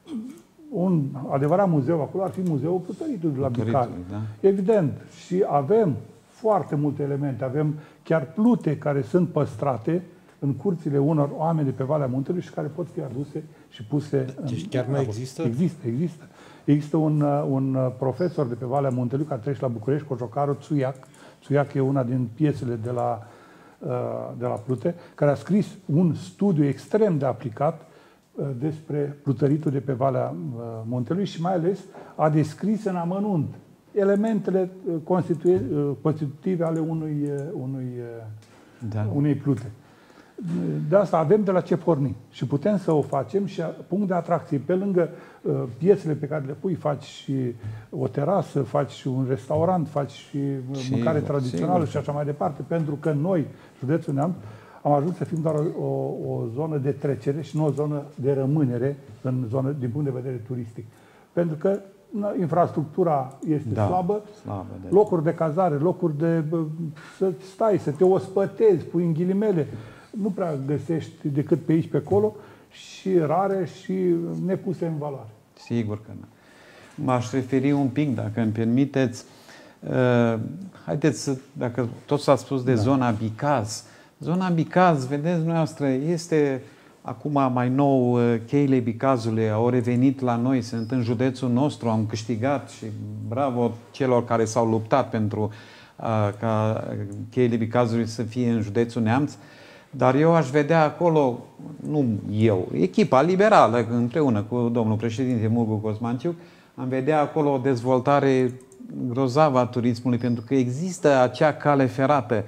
Un adevărat muzeu acolo ar fi muzeul plutăritului de la Bicaz. Da. Evident. Și avem foarte multe elemente. Avem chiar plute care sunt păstrate în curțile unor oameni de pe Valea Muntelui și care pot fi aduse și puse... Deci în, chiar mai există? Există, există. Există un, un profesor de pe Valea Muntelui care trece la București, Cojocaru Țuiac. Țuiac e una din piesele de la, de la plute, care a scris un studiu extrem de aplicat despre plutăritul de pe Valea Muntelui și mai ales a descris în amănunt elementele constitutive ale unui, unui, da. unei plute. De asta avem de la ce porni și putem să o facem și punct de atracție. Pe lângă uh, piesele pe care le pui, faci și o terasă, faci și un restaurant, faci și sigur, mâncare tradițională sigur. Și așa mai departe. Pentru că noi, județul Neamț, am ajuns să fim doar o, o zonă de trecere și nu o zonă de rămânere în zonă, din punct de vedere turistic. Pentru că infrastructura este da, slabă, slabă de... locuri de cazare, locuri de să stai, să te ospătezi, pui în ghilimele, nu prea găsești decât pe aici, pe acolo și rare și nepuse în valoare. Sigur că nu. M-aș referi un pic, dacă îmi permiteți. Uh, haideți să, dacă tot s-a spus de da. Zona Bicaz. Zona Bicaz, vedeți dumneavoastră, este acum mai nou, cheile Bicazului au revenit la noi, sunt în județul nostru, am câștigat și bravo celor care s-au luptat pentru uh, ca cheile Bicazului să fie în județul Neamț. Dar eu aș vedea acolo, nu eu, echipa liberală, împreună cu domnul președinte Mulgu Cosmanciuc, am vedea acolo o dezvoltare grozavă a turismului, pentru că există acea cale ferată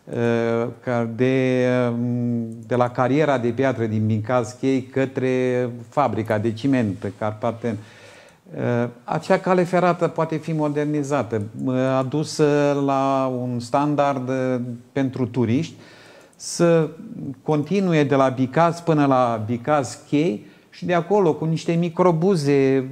de, de la cariera de piatră din Bicaz Chei către fabrica de ciment Carpaten. Acea cale ferată poate fi modernizată, adusă la un standard pentru turiști, să continue de la Bicaz până la Bicaz Chei și de acolo, cu niște microbuze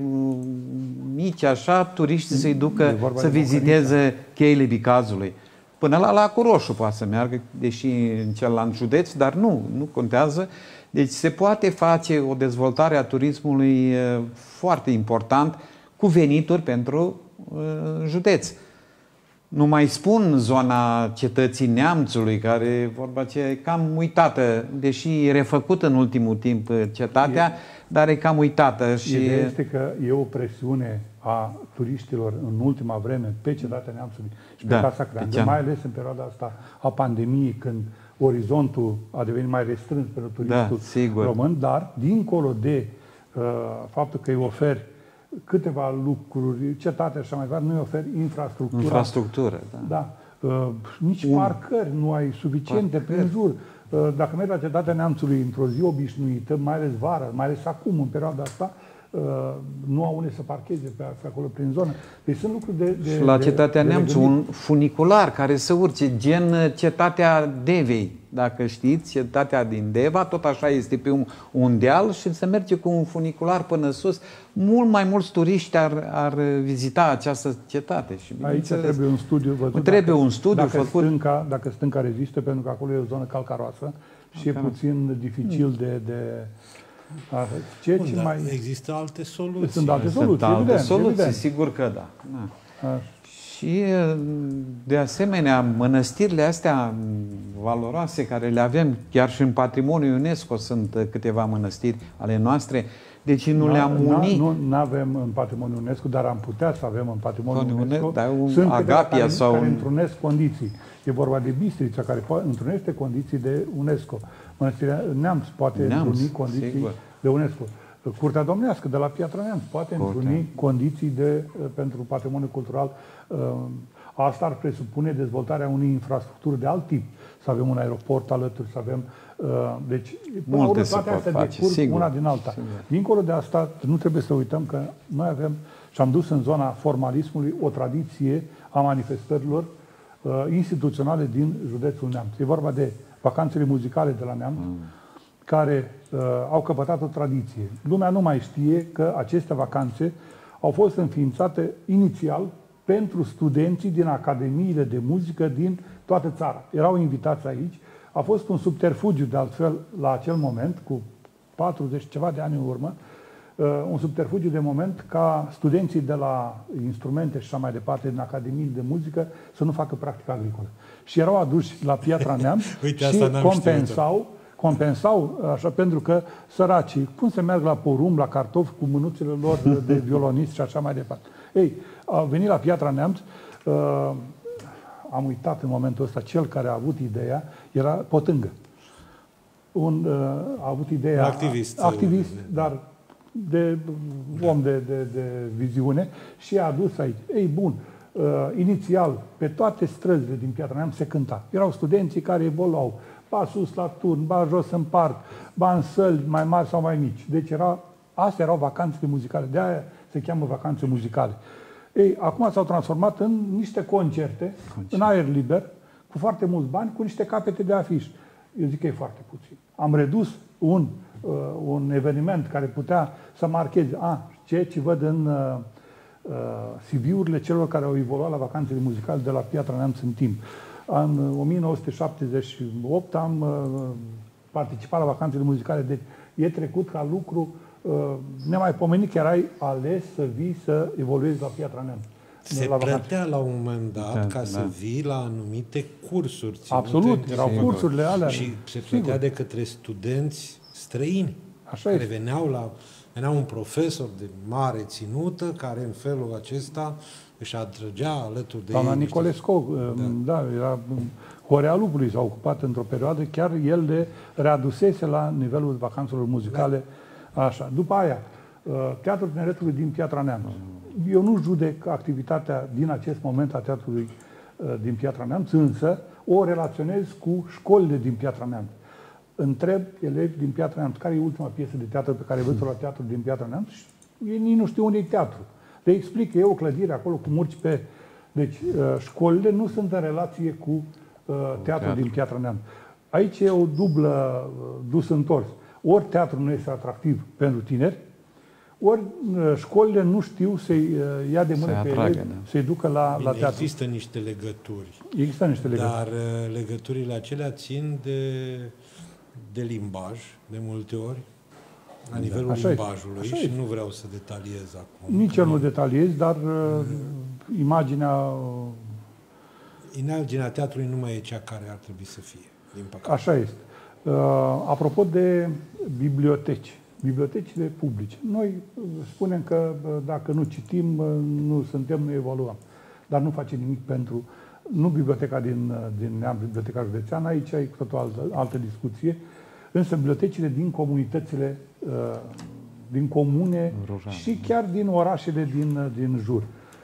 mici, așa, turiștii să-i ducă să viziteze cheile Bicazului. Până la Lacul Roșu poate să meargă, deși în celălalt județ, dar nu, nu contează. Deci se poate face o dezvoltare a turismului foarte important, cu venituri pentru uh, județ. Nu mai spun zona cetății Neamțului, care, vorba ce, e cam uitată, deși e refăcută în ultimul timp cetatea, e, dar e cam uitată. Și ideea este că e o presiune a turiștilor în ultima vreme pe cetatea Neamțului și pe da, Casa Creangă, mai ales în perioada asta a pandemiei, când orizontul a devenit mai restrâns pentru turistul da, român, dar dincolo de uh, faptul că îi oferi câteva lucruri, cetatea și așa mai departe, nu îi oferi infrastructura. Infrastructură, da. da. Uh, nici Un... parcări nu ai suficiente parcări. Prin jur. Uh, dacă mergi la cetatea Neamțului într-o zi obișnuită, mai ales vara, mai ales acum, în perioada asta, uh, nu au unde să parcheze pe, pe acolo prin zonă. Deci sunt lucruri de... de și la de, cetatea de Neamțului, un funicular care să urce, gen cetatea Devei. Dacă știți, cetatea din Deva, tot așa este pe un, un deal și se merge cu un funicular până sus. Mult mai mulți turiști ar, ar vizita această cetate. Și aici trebuie un studiu văzut. Trebuie dacă, un studiu dacă făcut. Stânca, dacă stânca rezistă, pentru că acolo e o zonă calcaroasă și e puțin dificil de... de a, ce, Bun, ce mai... există alte soluții. Sunt alte soluții, Sunt alte evident, soluții, evident. sigur că da. da. Așa. Și, de asemenea, mănăstirile astea valoroase care le avem, chiar și în patrimoniul UNESCO sunt câteva mănăstiri ale noastre, deci nu le-am unit. Nu avem în patrimoniul UNESCO, dar am putea să avem în patrimoniul UNESCO. Da, un sunt Agapia care, sau care un... întrunesc condiții. E vorba de Bistrița, care întrunește condiții de UNESCO. Mănăstirea Neamț poate Neamț, întruni condiții sigur. de UNESCO. Curtea Domnească de la Piatra Neamț poate Curtea. întruni condiții de, pentru patrimoniul cultural uh, Asta ar presupune dezvoltarea unei infrastructuri de alt tip. Să avem un aeroport alături, să avem... Uh, deci, până multe urmă, toate astea decurg sigur, una din alta. Sigur. Dincolo de asta, nu trebuie să uităm că noi avem, și am dus în zona formalismului, o tradiție a manifestărilor uh, instituționale din județul Neamț. E vorba de vacanțele muzicale de la Neamț, mm. care uh, au căpătat o tradiție. Lumea nu mai știe că aceste vacanțe au fost înființate inițial pentru studenții din academiile de muzică din toată țara. Erau invitați aici. A fost un subterfugiu, de altfel, la acel moment, cu patruzeci ceva de ani în urmă, uh, un subterfugiu de moment ca studenții de la instrumente și așa mai departe, din academiile de muzică, să nu facă practică agricolă. Și erau aduși la Piatra Neamț Uite, și asta compensau, compensau, așa, pentru că săracii, cum se merg la porumb, la cartofi, cu mânuțele lor de violonist și așa mai departe. Ei, a venit la Piatra Neamț, uh, am uitat în momentul ăsta, cel care a avut ideea, era Potângă. Un, uh, a avut ideea... Activist. Activist, dar de om de, de, de viziune și a adus aici. Ei, bun, uh, inițial, pe toate străzile din Piatra Neamț se cânta. Erau studenții care evoluau, ba sus la turn, ba jos în parc, ba în săli mai mari sau mai mici. Deci era, astea erau vacanțele muzicale. De aia se cheamă vacanțe muzicale. Ei, acum s-au transformat în niște concerte, Concert. în aer liber, cu foarte mulți bani, cu niște capete de afiș. Eu zic că e foarte puțin. Am redus un, uh, un eveniment care putea să marcheze, a, ceea ce văd în uh, uh, C V-urile celor care au evoluat la vacanțele muzicale de la Piatra Neamț în timp. În o mie nouă sute șaptezeci și opt am uh, participat la vacanțele muzicale, deci e trecut ca lucru uh, nemaipomenit că erai ales să vii să evoluezi la Piatra Neamț. Se la plătea la un moment dat da, ca da. să vii la anumite cursuri. Absolut, erau sigur. cursurile alea. Și se plătea sigur. de către studenți străini. Așa care este. veneau la... Venea un profesor de mare ținută, care în felul acesta își atrăgea alături de Doamna ei... Nicolescu, da. da, era Horea Lupului, s-a ocupat într-o perioadă, chiar el le readusese la nivelul vacanțelor muzicale. Da. Așa. După aia, Teatrul Tineretului din Piatra Neamț. Eu nu judec activitatea din acest moment a Teatrului din Piatra Neamț, însă o relaționez cu școlile din Piatra Neamț. Întreb elevi din Piatra Neamț, care e ultima piesă de teatru pe care văd-o la Teatrul din Piatra Neamț? Și ei nici nu știu unde e teatru. Le explic că e o clădire acolo cu murci pe... Deci, școlile nu sunt în relație cu uh, teatrul teatru. din Piatra Neamț. Aici e o dublă dus-întors. Ori teatrul nu este atractiv pentru tineri, ori școlile nu știu să-i ia de mână pe elevi, să-i ducă la, Bine, la teatru. Există niște legături. Există niște legături. Dar legăturile acelea țin de, de limbaj, de multe ori, la da, nivelul limbajului și este. Nu vreau să detaliez acum. Nici eu nu detaliez, dar uh, imaginea... Imaginea teatrului nu mai e cea care ar trebui să fie, din păcate. Așa este. Uh, apropo de biblioteci, bibliotecile publice. Noi spunem că dacă nu citim, nu suntem, nu evoluăm. Dar nu facem nimic pentru... Nu biblioteca din, din Neamț, biblioteca județeană, aici e cu totul altă, altă discuție, însă bibliotecile din comunitățile, din comune Rurale. Și chiar din orașele din, din jur.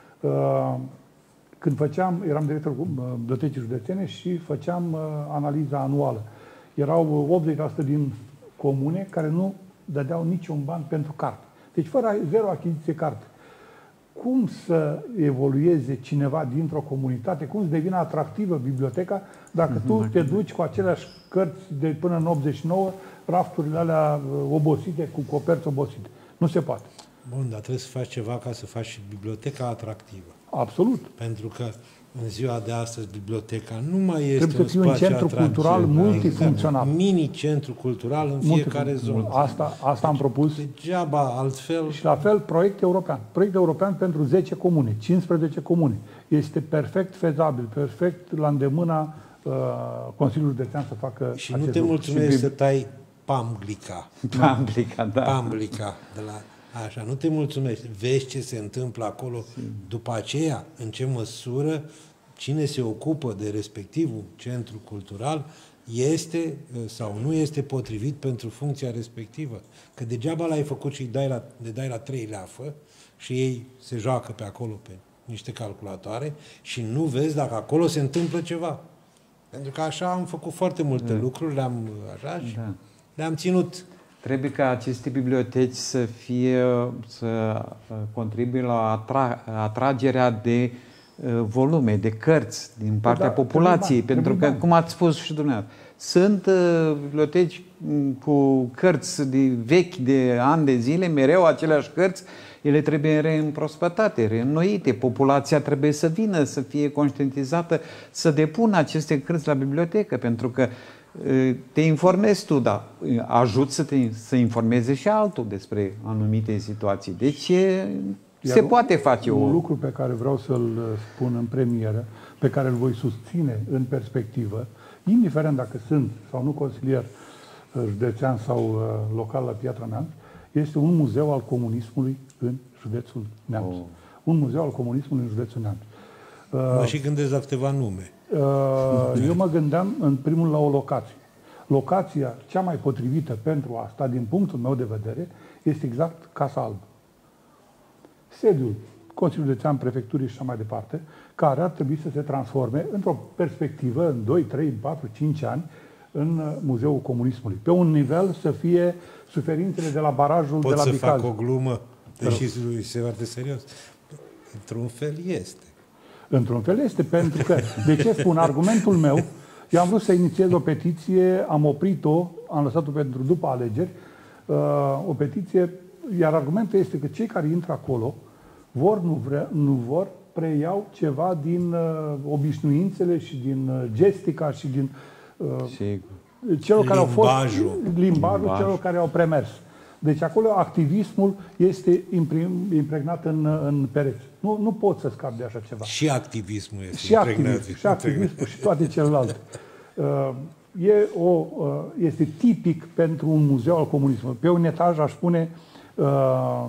Când făceam, eram directorul bibliotecii județene și făceam analiza anuală. Erau optzeci la sută din comune care nu dădeau niciun ban pentru carte. Deci fără zero achiziție carte. Cum să evolueze cineva dintr-o comunitate, cum să devină atractivă biblioteca dacă tu te duci cu aceleași cărți de până în optzeci și nouă, rafturile alea obosite, cu coperți obosite. Nu se poate. Bun, dar trebuie să faci ceva ca să faci și biblioteca atractivă. Absolut. Pentru că în ziua de astăzi biblioteca nu mai este trebuie un să fie un centru atractiv, cultural multifuncțional. Mini-centru cultural în fiecare zonă. Asta, asta am propus. Degeaba, altfel... Și la fel, proiect european. Proiect european pentru zece comune, cincisprezece comune. Este perfect fezabil, perfect la îndemâna uh, Consiliului Județean să facă și acest nu te mulțumești și... să tai Pamblica. Pamblica, da. Pamblica de la... Așa, nu te mulțumești. Vezi ce se întâmplă acolo. După aceea, în ce măsură cine se ocupă de respectivul centru cultural este sau nu este potrivit pentru funcția respectivă. Că degeaba l-ai făcut și îi dai la, le dai la trei leafă și ei se joacă pe acolo pe niște calculatoare și nu vezi dacă acolo se întâmplă ceva. Pentru că așa am făcut foarte multe da. lucruri, le-am așa și da. le-am ținut. Trebuie ca aceste biblioteci să fie, să contribuie la atra, atragerea de volume, de cărți din partea da, populației, bani, pentru că, bani. Cum ați spus și dumneavoastră, sunt uh, biblioteci cu cărți de vechi de ani de zile, mereu aceleași cărți, ele trebuie reîmprospătate, reînnoite, populația trebuie să vină, să fie conștientizată, să depună aceste cărți la bibliotecă, pentru că uh, te informezi tu, dar ajut să te să informeze și altul despre anumite situații. Deci e, se un, poate face un o... lucru pe care vreau să-l spun în premieră, pe care îl voi susține în perspectivă, indiferent dacă sunt sau nu consilier județean sau local la Piatra Neamț, este un muzeu al comunismului în județul Neamț. Oh. Un muzeu al comunismului în județul Neamț. Mă uh, și gândesc la câteva nume. Uh, eu mă gândeam în primul la o locație. Locația cea mai potrivită pentru asta, din punctul meu de vedere, este exact Casa Albă. Sediul Consiliul Județean, Prefecturii și așa mai departe, care ar trebui să se transforme într-o perspectivă, în doi, trei, patru, cinci ani, în Muzeul Comunismului. Pe un nivel să fie suferințele de la barajul Pot de la să Bicaz. fac o glumă, deși este foarte serios. Într-un fel este. Într-un fel este, pentru că, de ce spun, argumentul meu, eu am vrut să inițiez o petiție, am oprit-o, am lăsat-o pentru după alegeri, o petiție, iar argumentul este că cei care intră acolo vor, nu, vre, nu vor, preiau ceva din uh, obișnuințele și din uh, gestica și din uh, celor care au fost limbajul, limbajul celor care au premers. Deci acolo activismul este impregnat în, în pereți. Nu, nu pot să scap de așa ceva. Și activismul este și impregnat. Activism, și activismul și toate celelalte. Uh, e o, uh, este tipic pentru un muzeu al comunismului. Pe un etaj aș spune uh,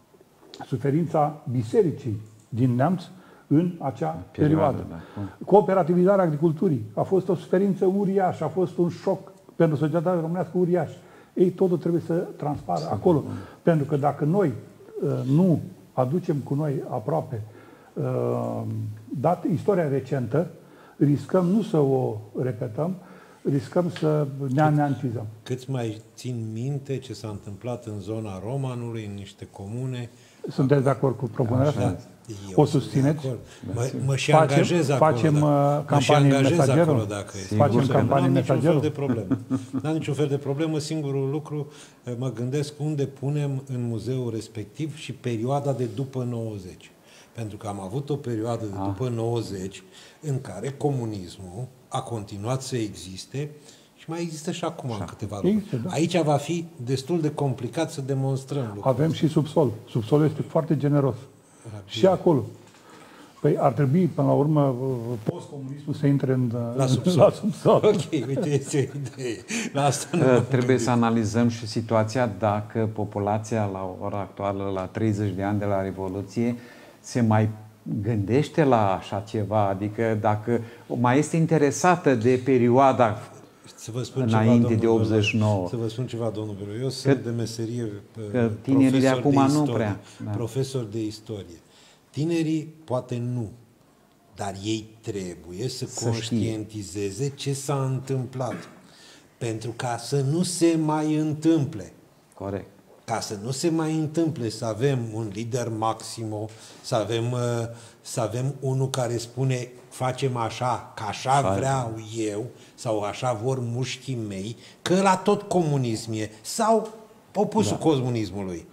suferința bisericii din Neamț în acea perioadă. perioadă. Da. Cooperativizarea agriculturii a fost o suferință uriașă, a fost un șoc pentru societatea românească uriaș. Ei, totul trebuie să transpară Sunt acolo. Bun. Pentru că dacă noi uh, nu aducem cu noi aproape uh, dat istoria recentă, riscăm nu să o repetăm, riscăm să ne aneantizăm. Cât mai țin minte ce s-a întâmplat în zona Romanului, în niște comune. Sunteți de acord cu propunerea asta? O susțineți? Mă, mă și facem, angajez acolo. Facem da. campanii în mesagerul? Dacă Facem campanii în mesagerul? N-am niciun fel de problemă. N-am niciun fel de problemă. Singurul lucru, mă gândesc unde punem în muzeul respectiv și perioada de după nouăzeci. Pentru că am avut o perioadă de după nouăzeci în care comunismul a continuat să existe și mai există și acum în câteva lucruri. Da. Aici va fi destul de complicat să demonstrăm lucruri. Avem și subsol. Subsolul este foarte generos. Rapid. Și acolo. Păi ar trebui, până la urmă, post-comunismul să intre în, la subsol. La subsol. Ok, uite, este o idee. La asta nu trebuie să analizăm și situația dacă populația la ora actuală, la treizeci de ani de la Revoluție, se mai gândește la așa ceva, adică dacă mai este interesată de perioada să vă spun înainte ceva, de optzeci și nouă. Să vă spun ceva, domnul Biru. Eu sunt de meserie tinerii de acum de nu prea. Da. Profesor de istorie. Tinerii poate nu, dar ei trebuie să, să conștientizeze știe. ce s-a întâmplat. Pentru ca să nu se mai întâmple. Corect. Ca să nu se mai întâmple să avem un lider maximo, să avem, să avem unul care spune facem așa, că așa, așa vreau eu, sau așa vor mușchii mei, că la tot comunism e, sau opusul da. comunismului.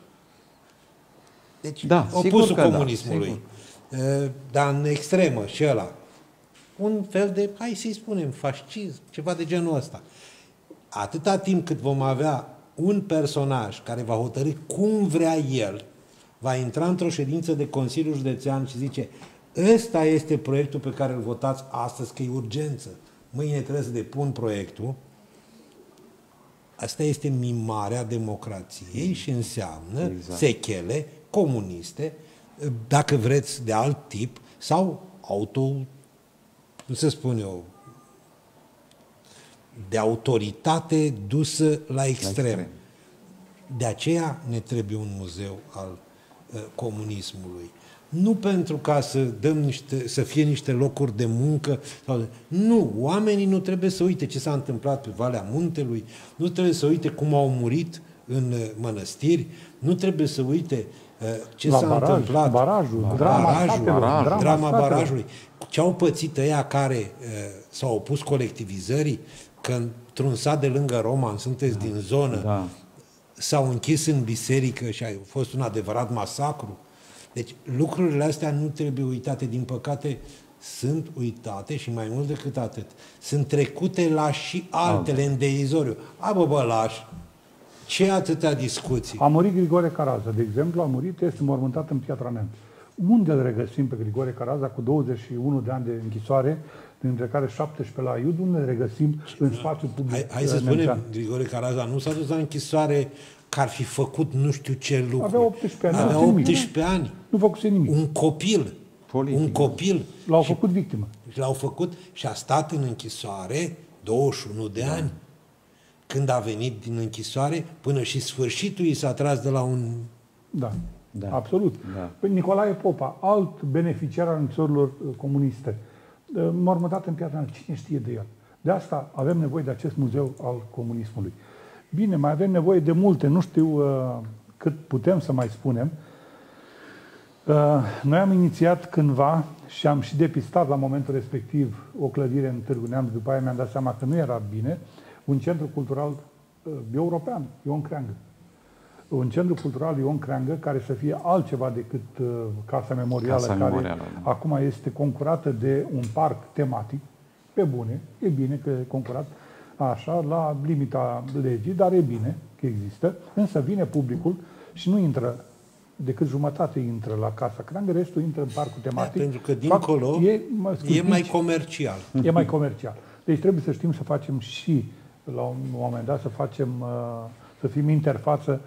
Deci, da, opusul comunismului. Da, dar în extremă și ăla. Un fel de, hai să-i spunem, fascism, ceva de genul ăsta. Atâta timp cât vom avea un personaj care va hotărî cum vrea el, va intra într-o ședință de Consiliul Județean și zice ăsta este proiectul pe care îl votați astăzi, că e urgență. Mâine trebuie să depun proiectul. Asta este mimarea democrației și înseamnă exact. sechele comuniste, dacă vreți, de alt tip, sau auto, nu se spun eu, de autoritate dusă la extrem. la extrem. De aceea ne trebuie un muzeu al uh, comunismului. nu pentru ca să dăm niște, să fie niște locuri de muncă. Sau de, nu, oamenii nu trebuie să uite ce s-a întâmplat pe Valea Muntelui, nu trebuie să uite cum au murit în mănăstiri, nu trebuie să uite uh, ce La s-a baraj, întâmplat. Barajul, barajul, drama, barajul, statelor, barajul, drama, drama statelor. barajului. Ce au pățit ăia care uh, s-au opus colectivizării, că într-un sat de lângă Roman, sunteți da. din zonă, da. s-au închis în biserică și a fost un adevărat masacru. Deci lucrurile astea nu trebuie uitate. Din păcate, sunt uitate și mai mult decât atât. Sunt trecute la și altele în deizoriu. A, bă, bă, lași. Ce atâtea discuții? A murit Grigore Caraza, de exemplu, a murit, este mormântat în Piatra Neamț. Unde îl regăsim pe Grigore Caraza cu douăzeci și unu de ani de închisoare, dintre care șaptesprezece la Iud, unde îl regăsim în spațiul public? Hai, hai să spunem, Grigore Caraza nu s-a dus la închisoare că ar fi făcut nu știu ce lucru. Avea optsprezece ani. Avea optsprezece ani. Nu făcuse nimic. Un copil. Politic. Un copil. L-au făcut victimă. L-au făcut și a stat în închisoare douăzeci și unu de ani. Când a venit din închisoare, până și sfârșitul i s-a tras de la un... Da, da. Absolut. Da. Păi Nicolae Popa, alt beneficiar al închisorilor comuniste, mormântat în Piatra Neamț, cine știe de el? De asta avem nevoie de acest muzeu al comunismului. Bine, mai avem nevoie de multe, nu știu uh, cât putem să mai spunem. Uh, noi am inițiat cândva și am și depistat la momentul respectiv o clădire în Târgu Neamț, după aia mi-am dat seama că nu era bine, un centru cultural uh, european, Ion Creangă. Un centru cultural Ion Creangă care să fie altceva decât uh, Casa Memorială, Casa care Memorială, da. acum este concurată de un parc tematic, pe bune, e bine că e concurat, așa, la limita legii, dar e bine că există, însă vine publicul și nu intră, decât jumătate intră la Casa Creangă, restul intră în parcul tematic. Da, pentru că dincolo Fac, e, e mai comercial. E mai comercial. Deci trebuie să știm să facem și, la un moment dat, să facem, să fim interfață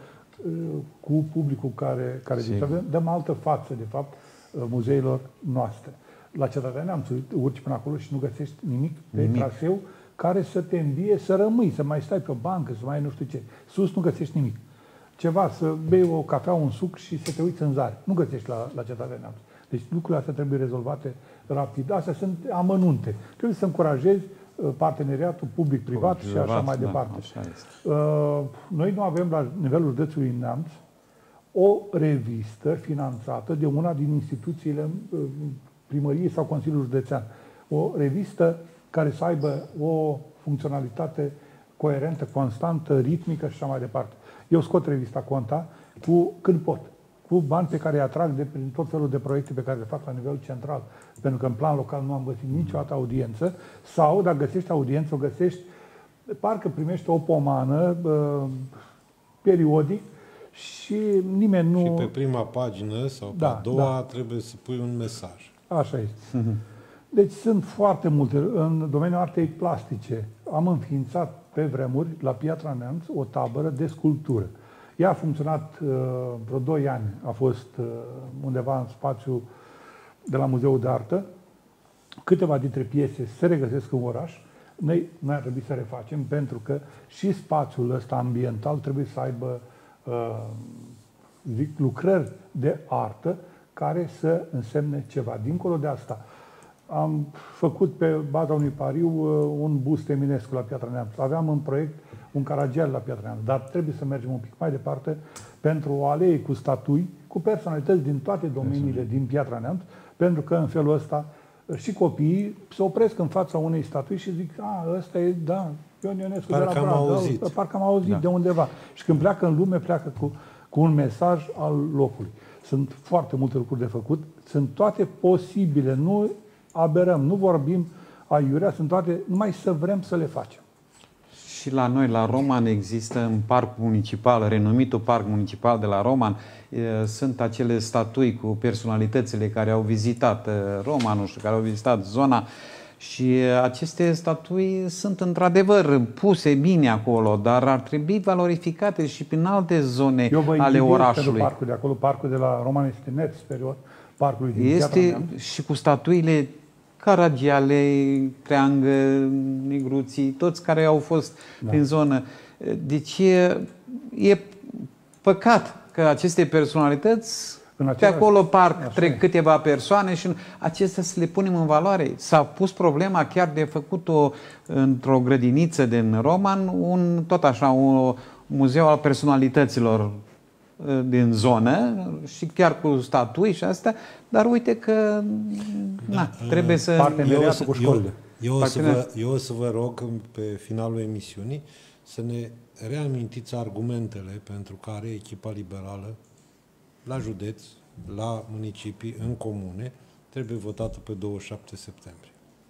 cu publicul care, care zice. Dăm altă față, de fapt, muzeilor noastre. La Cetatea Neamțului urci până acolo și nu găsești nimic pe nimic. traseu care să te învie să rămâi, să mai stai pe o bancă, să mai nu știu ce. Sus nu găsești nimic. Ceva, să bei o cafea, un suc și să te uiți în zare. Nu găsești la, la Cetatea Neamț. Deci lucrurile astea trebuie rezolvate rapid. Astea sunt amănunte. Trebuie să încurajezi parteneriatul public-privat și așa mai da, departe. Așa uh, noi nu avem la nivelul județului Neamț o revistă finanțată de una din instituțiile uh, primăriei sau Consiliul Județean. O revistă care să aibă o funcționalitate coerentă, constantă, ritmică și așa mai departe. Eu scot revista Conta cu când pot, cu bani pe care îi atrag de prin tot felul de proiecte pe care le fac la nivel central, pentru că în plan local nu am găsit niciodată audiență, sau dacă găsești audiență, o găsești, parcă primești o pomană uh, periodic și nimeni nu... Și pe prima pagină sau pe da, a doua da. trebuie să pui un mesaj. Așa este. Deci sunt foarte multe. În domeniul artei plastice am înființat pe vremuri, la Piatra Neamț, o tabără de sculptură. Ea a funcționat uh, vreo doi ani, a fost uh, undeva în spațiu de la Muzeul de Artă. Câteva dintre piese se regăsesc în oraș. Noi, noi ar trebui să refacem, pentru că și spațiul ăsta ambiental trebuie să aibă uh, zic, lucrări de artă care să însemne ceva. Dincolo de asta, am făcut pe baza unui pariu un bust Eminescu la Piatra Neamț. Aveam în proiect un Caragiale la Piatra Neamț, dar trebuie să mergem un pic mai departe pentru o alee cu statui, cu personalități din toate domeniile din Piatra Neamț, pentru că în felul ăsta și copiii se opresc în fața unei statui și zic, a, ăsta e, da, Ion Ionescu de la Brașov, auzit. Parcă am auzit da. de undeva. Și când pleacă în lume, pleacă cu, cu un mesaj al locului. Sunt foarte multe lucruri de făcut, sunt toate posibile, nu aberăm, nu vorbim aiurea, sunt toate, numai să vrem să le facem. Și la noi, la Roman, există în parcul municipal, renumitul parc municipal de la Roman, sunt acele statui cu personalitățile care au vizitat Romanul și care au vizitat zona și aceste statui sunt într-adevăr puse bine acolo, dar ar trebui valorificate și prin alte zone ale orașului. Parcul de acolo, parcul de la Roman este net superior parcului din Este și cu statuile Caragiale, Creangă, Negruții, toți care au fost da. prin zonă. Deci e, e păcat că aceste personalități În Pe acolo parc Așa trec e. câteva persoane și acestea să le punem în valoare. S-a pus problema chiar de făcut-o într-o grădiniță din Roman, un, tot așa, un muzeu al personalităților din zonă și chiar cu statui și astea, dar uite că na, trebuie să... Parteneriatul cu Eu, școlile. eu, o să vă, eu o să vă rog pe finalul emisiunii să ne reamintiți argumentele pentru care echipa liberală la județ, la municipii, în comune, trebuie votată pe douăzeci și șapte septembrie.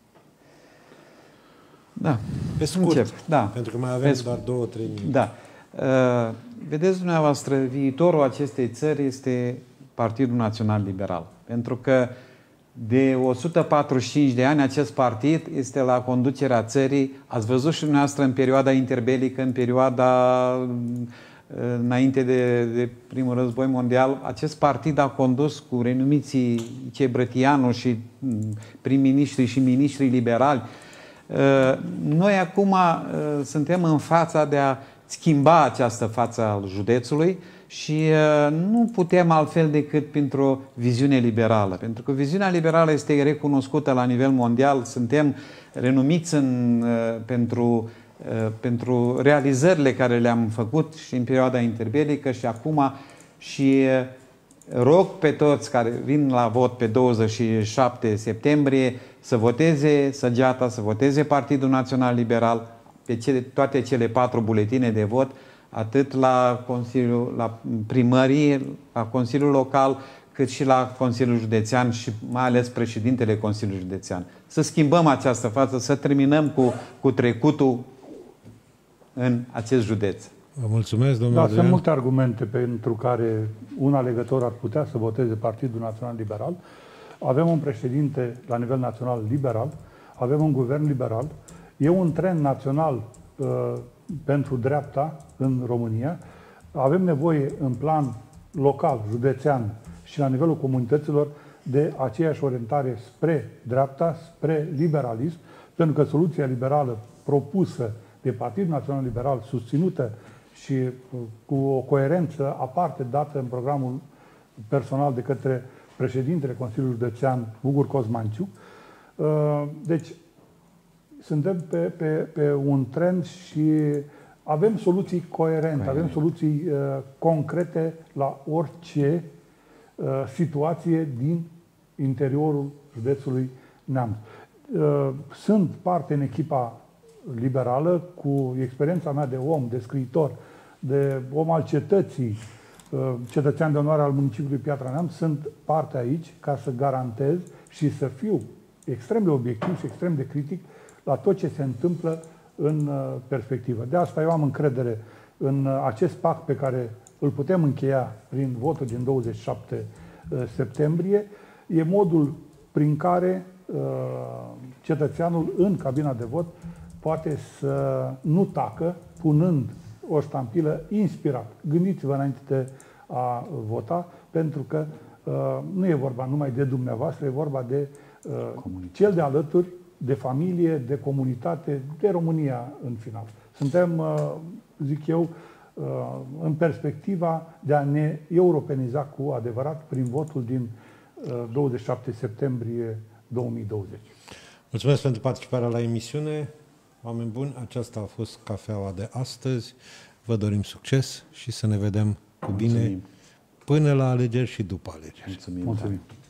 Da. Pe scurt, Încep. Da. Pentru că mai avem Pe doar două, trei minute. Da. Uh, vedeți dumneavoastră, viitorul acestei țări este Partidul Național Liberal. Pentru că de o sută patruzeci și cinci de ani acest partid este la conducerea țării. Ați văzut și dumneavoastră în perioada interbelică, în perioada înainte de, de primul război mondial, acest partid a condus cu renumiții Cebrătianu și prim-ministrii și miniștrii liberali. Noi acum suntem în fața de a schimba această față al județului și nu putem altfel decât printr-o viziune liberală. Pentru că viziunea liberală este recunoscută la nivel mondial, suntem renumiți în, pentru, pentru realizările care le-am făcut și în perioada interbelică și acum și rog pe toți care vin la vot pe douăzeci și șapte septembrie să voteze Săgeata, să voteze Partidul Național Liberal pe cele, toate cele patru buletine de vot, atât la Consiliul, la primărie, la Consiliul Local, cât și la Consiliul Județean și mai ales președintele Consiliului Județean. Să schimbăm această față, să terminăm cu, cu trecutul în acest județ. Vă mulțumesc, domnule Da, Adrian. sunt multe argumente pentru care un alegător ar putea să voteze Partidul Național Liberal. Avem un președinte la nivel național liberal, avem un guvern liberal, e un trend național uh, pentru dreapta în România. Avem nevoie în plan local, județean și la nivelul comunităților de aceeași orientare spre dreapta, spre liberalism, pentru că soluția liberală propusă de Partidul Național Liberal, susținută și cu o coerență aparte dată în programul personal de către președintele Consiliului Județean, Ugur Cosmanciuc. Deci, suntem pe, pe, pe un trend și avem soluții coerente, avem soluții uh, concrete la orice uh, situație din interiorul județului Neamț. Uh, sunt parte în echipa liberală cu experiența mea de om, de scriitor, de om al cetății, uh, cetățean de onoare al municipiului Piatra Neamț, sunt parte aici ca să garantez și să fiu extrem de obiectiv și extrem de critic la tot ce se întâmplă în perspectivă. De asta eu am încredere în acest pact pe care îl putem încheia prin votul din douăzeci și șapte septembrie. E modul prin care cetățeanul în cabina de vot poate să nu tacă, punând o ștampilă inspirat. Gândiți-vă înainte de a vota, pentru că nu e vorba numai de dumneavoastră, e vorba de cel de alături, de familie, de comunitate, de România în final. Suntem, zic eu, în perspectiva de a ne europeniza cu adevărat prin votul din douăzeci și șapte septembrie două mii douăzeci. Mulțumesc pentru participarea la emisiune. Oameni buni, aceasta a fost cafeaua de astăzi. Vă dorim succes și să ne vedem cu bine. Mulțumim. Până la alegeri și după alegeri. Mulțumim. Mulțumim.